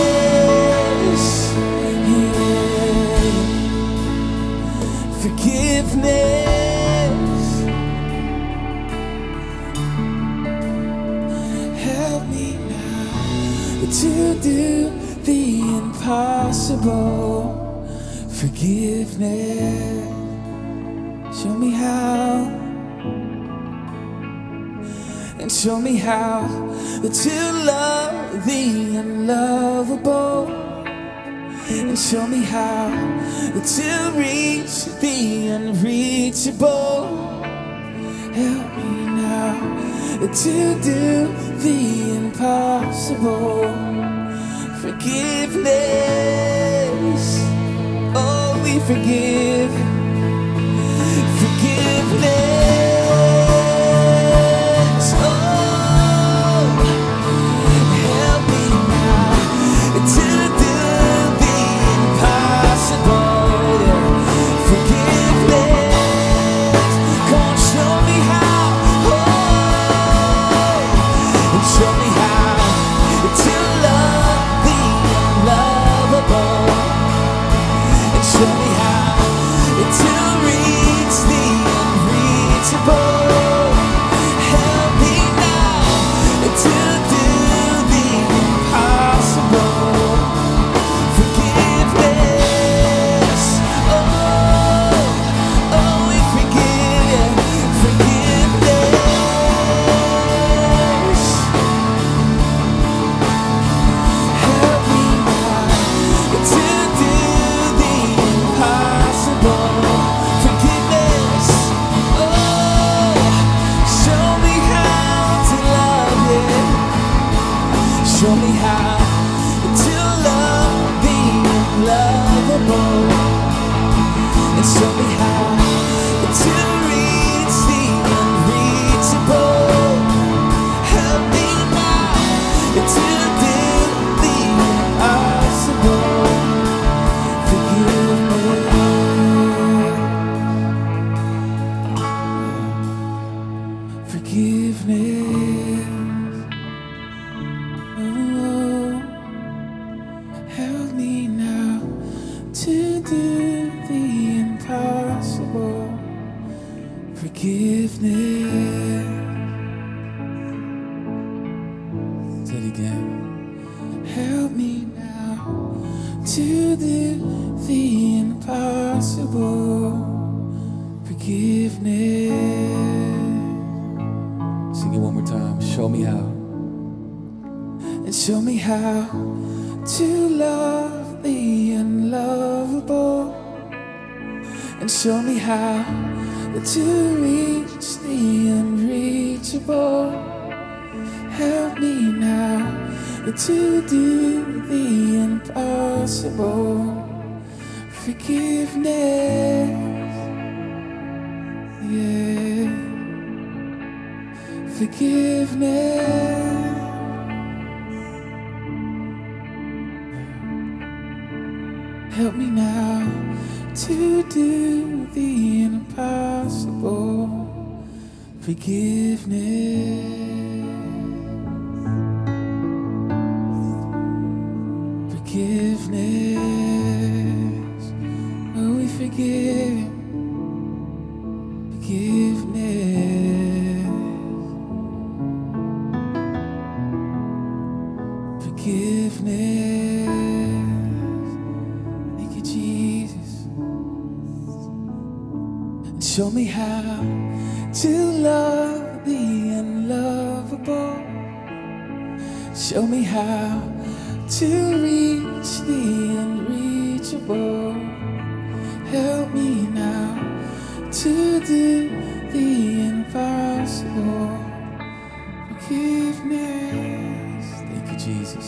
yeah. Forgiveness. Help me now to do the impossible. Forgiveness. Show me how, and show me how to love the unlovable, and show me how to reach the unreachable. Help me now to do the impossible. Forgiveness, oh, we forgive. forgiveness. Oh, help me now to do the impossible. Yeah. Forgiveness. Come on, show me how. Oh, and show me how to love the unlovable. And show me how to reach the unreachable. Help me now to do the impossible. Forgiveness. Oh, oh, we forgive you. Forgiveness. Help me now to do the impossible. Forgiveness. Oh, show me how to love you. Show me how to love the unlovable. And show me how to reach the unreachable. Help me now to do the impossible. Forgive me. Forgiveness. Oh, help me now to do the impossible. Forgiveness. Say it again. Help me now to do the impossible. Forgiveness. Sing it one more time. Show me how. And show me how to love the unlovable. And show me how to reach the unreachable. Help me now to do the impossible. Forgiveness. Yeah. Forgiveness. Help me now to do the impossible. Forgiveness. Forgiveness. Oh, we forgive. Forgiveness. Forgiveness. Thank you, Jesus. And show me how to love the unlovable. Show me how to reach the unreachable. Help me now to do the impossible. Forgiveness. Thank you, Jesus.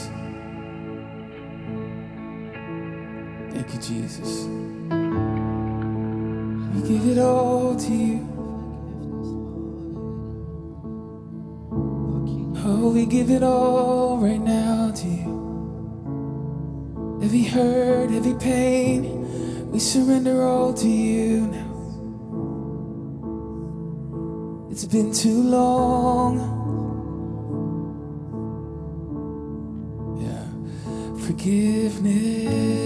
Thank you, Jesus. We give it all to you. Oh, we give it all right now to you. Every hurt, every pain, we surrender all to you now. It's been too long. Yeah, forgiveness.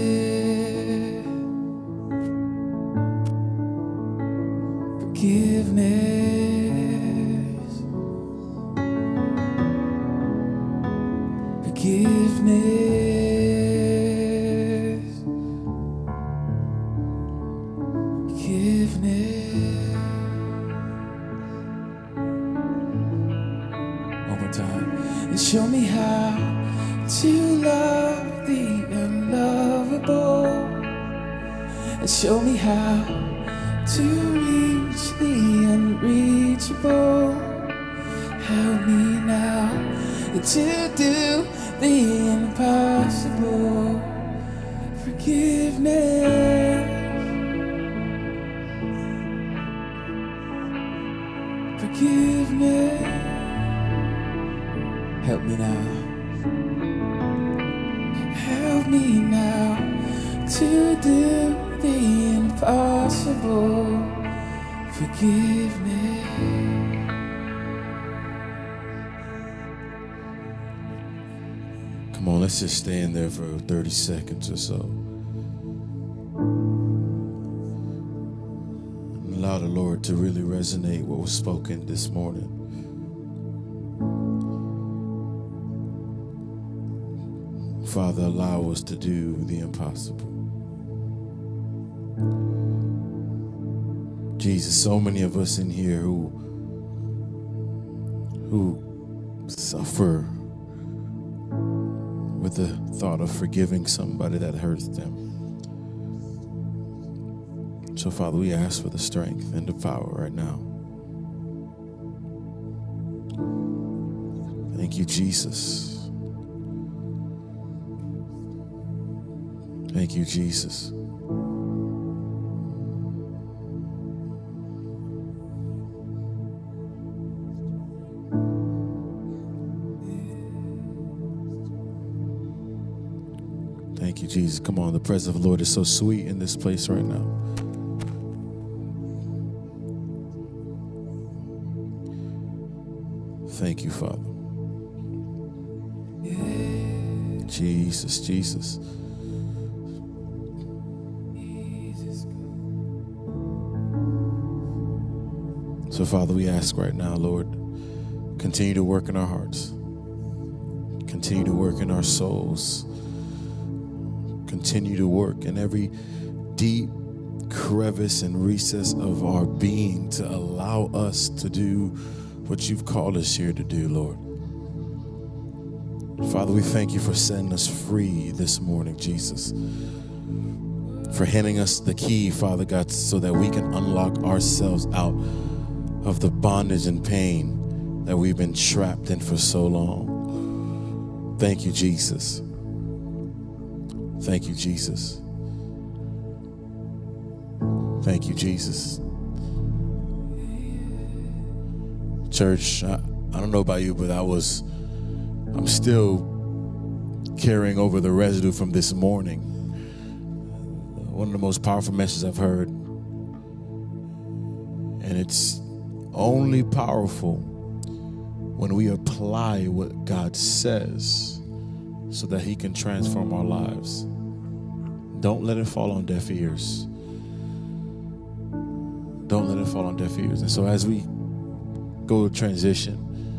Forgiveness. Forgiveness. Forgiveness. One more time. And show me how to love the unlovable. And show me how to reach the unreachable. Help me now to do the impossible. Forgiveness. Forgive me. Help me now. Help me now to do the impossible. Forgive me. Come on, let's just stay in there for thirty seconds or so. And allow the Lord to really resonate what was spoken this morning. Father, allow us to do the impossible. Jesus, so many of us in here who, who suffer with the thought of forgiving somebody that hurts them. So, Father, we ask for the strength and the power right now. Thank you, Jesus. Thank you, Jesus. Thank you, Jesus. Come on, the presence of the Lord is so sweet in this place right now. Thank you, Father. Jesus, Jesus. So, Father, we ask right now, Lord, continue to work in our hearts. Continue to work in our souls. Continue to work in every deep crevice and recess of our being to allow us to do what you've called us here to do, Lord. Father, we thank you for setting us free this morning, Jesus. For handing us the key, Father God, so that we can unlock ourselves out of the bondage and pain that we've been trapped in for so long. Thank you, Jesus. Thank you, Jesus. Thank you, Jesus. Church, I, I don't know about you, but I was, I'm still carrying over the residue from this morning. One of the most powerful messages I've heard. And it's only powerful when we apply what God says so that he can transform our lives. Don't let it fall on deaf ears. Don't let it fall on deaf ears. And so as we go to transition,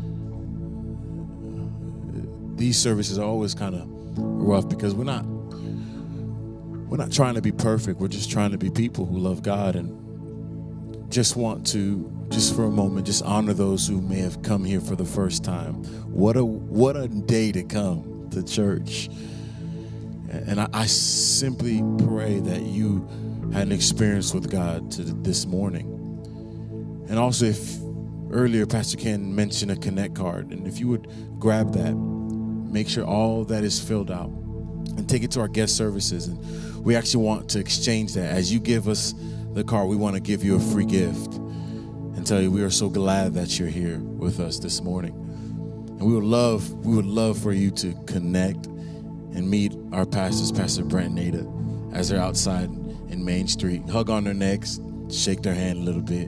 these services are always kind of rough because we're not we're not trying to be perfect. We're just trying to be people who love God and just want to, just for a moment, just honor those who may have come here for the first time. What a what a day to come to church. And I, I simply pray that you had an experience with God to this morning. And also, if earlier Pastor Ken mentioned a Connect card, and if you would grab that, make sure all that is filled out and take it to our guest services. And we actually want to exchange that. As you give us the card, we want to give you a free gift and tell you we are so glad that you're here with us this morning. And we would love, we would love for you to connect and meet our pastors, Pastor Brent and Nada, as they're outside in Main Street. Hug on their necks, shake their hand a little bit.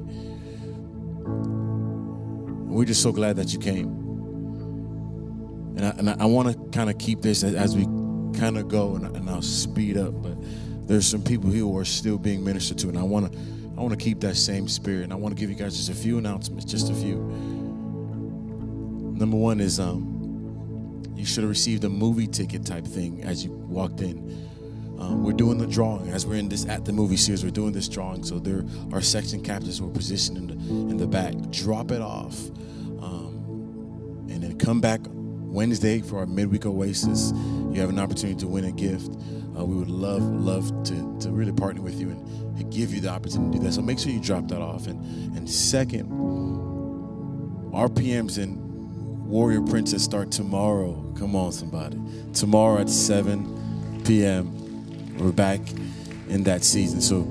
We're just so glad that you came. And I, and I want to kind of keep this as, as we kind of go, and, and I'll speed up, but there's some people here who are still being ministered to, and I want to I want to keep that same spirit, and I want to give you guys just a few announcements, just a few. Number one is um, you should have received a movie ticket type thing as you walked in. Um, we're doing the drawing as we're in this At the Movie series. We're doing this drawing, so there are section captains who are positioned in the in the back. Drop it off, um, and then come back Wednesday for our midweek Oasis. You have an opportunity to win a gift. Uh, we would love, love to, to really partner with you and, and give you the opportunity to do that. So make sure you drop that off. And, and second, R P Ms and Warrior Princess start tomorrow. Come on, somebody. Tomorrow at seven p m We're back in that season. So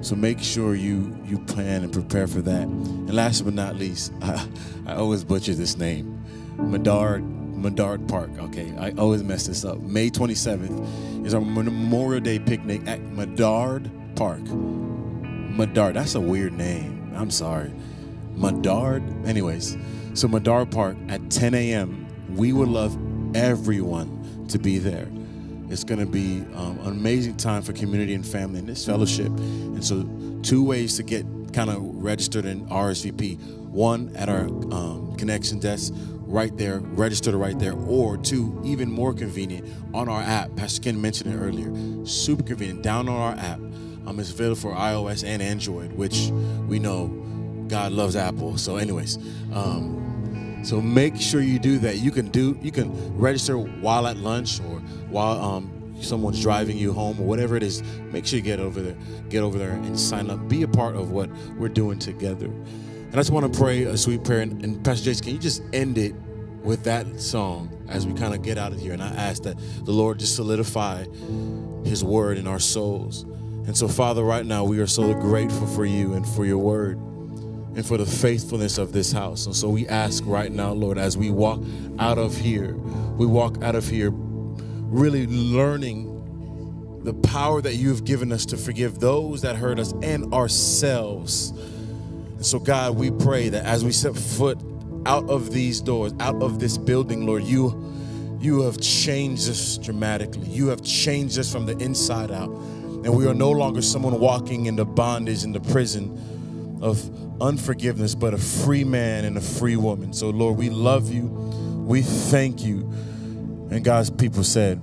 So make sure you you plan and prepare for that. And last but not least, I, I always butcher this name, Medard Medard Park. Okay, I always mess this up. May twenty-seventh is our Memorial Day picnic at Medard Park. Medard, that's a weird name. I'm sorry. Medard. Anyways, so Medard Park at ten a m We would love everyone to be there. It's going to be um, an amazing time for community and family in this fellowship. And so two ways to get kind of registered in R S V P. One, at our um, connection desk right there, registered right there. Or two, even more convenient, on our app. Pastor Ken mentioned it earlier. Super convenient. Down on our app. Um, it's available for iOS and Android, which we know God loves Apple. So anyways, um, so make sure you do that. You can do, you can register while at lunch or while um, someone's driving you home or whatever it is. Make sure you get over there, get over there and sign up. Be a part of what we're doing together. And I just want to pray a sweet prayer. And, and Pastor Jason, can you just end it with that song as we kind of get out of here? And I ask that the Lord just solidify his word in our souls. And so, Father, right now, we are so grateful for you and for your word and for the faithfulness of this house. And so we ask right now, Lord, as we walk out of here, we walk out of here really learning the power that you have given us to forgive those that hurt us and ourselves. And so, God, we pray that as we set foot out of these doors, out of this building, Lord, you, you have changed us dramatically. You have changed us from the inside out. And we are no longer someone walking in the bondage, in the prison of unforgiveness, but a free man and a free woman. So, Lord, we love you. We thank you. And God's people said,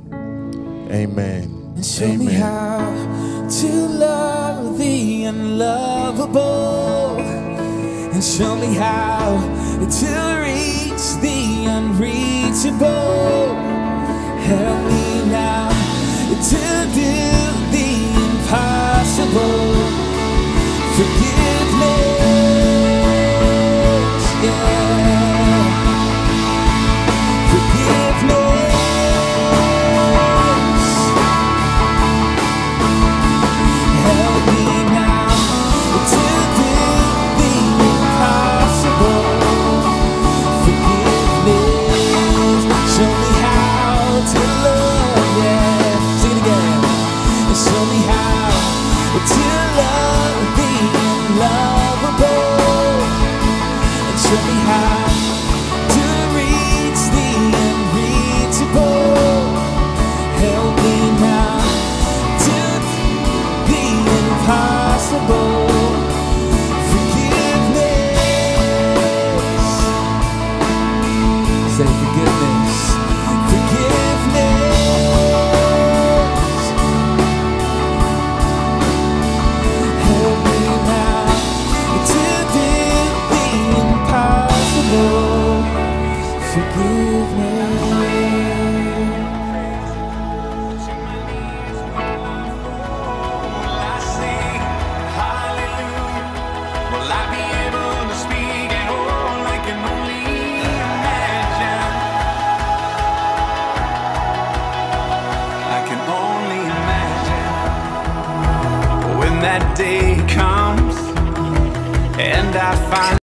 amen. And show amen. me how to love the unlovable. And show me how to reach the unreachable. Help me now to do the impossible. Forgiveness, yeah. Forgiveness. Help me now to do the impossible. Forgiveness. Show me how to love, yeah. Sing it again. And show me how to love the unlovable. And show me how to reach the unreachable. Help me now to do the impossible. Forgiveness. Say forgiveness. Forgiveness. Help me now to do the impossible. Forgiveness. Will I be able to speak at all? I can only imagine. I can only imagine when that day comes and I find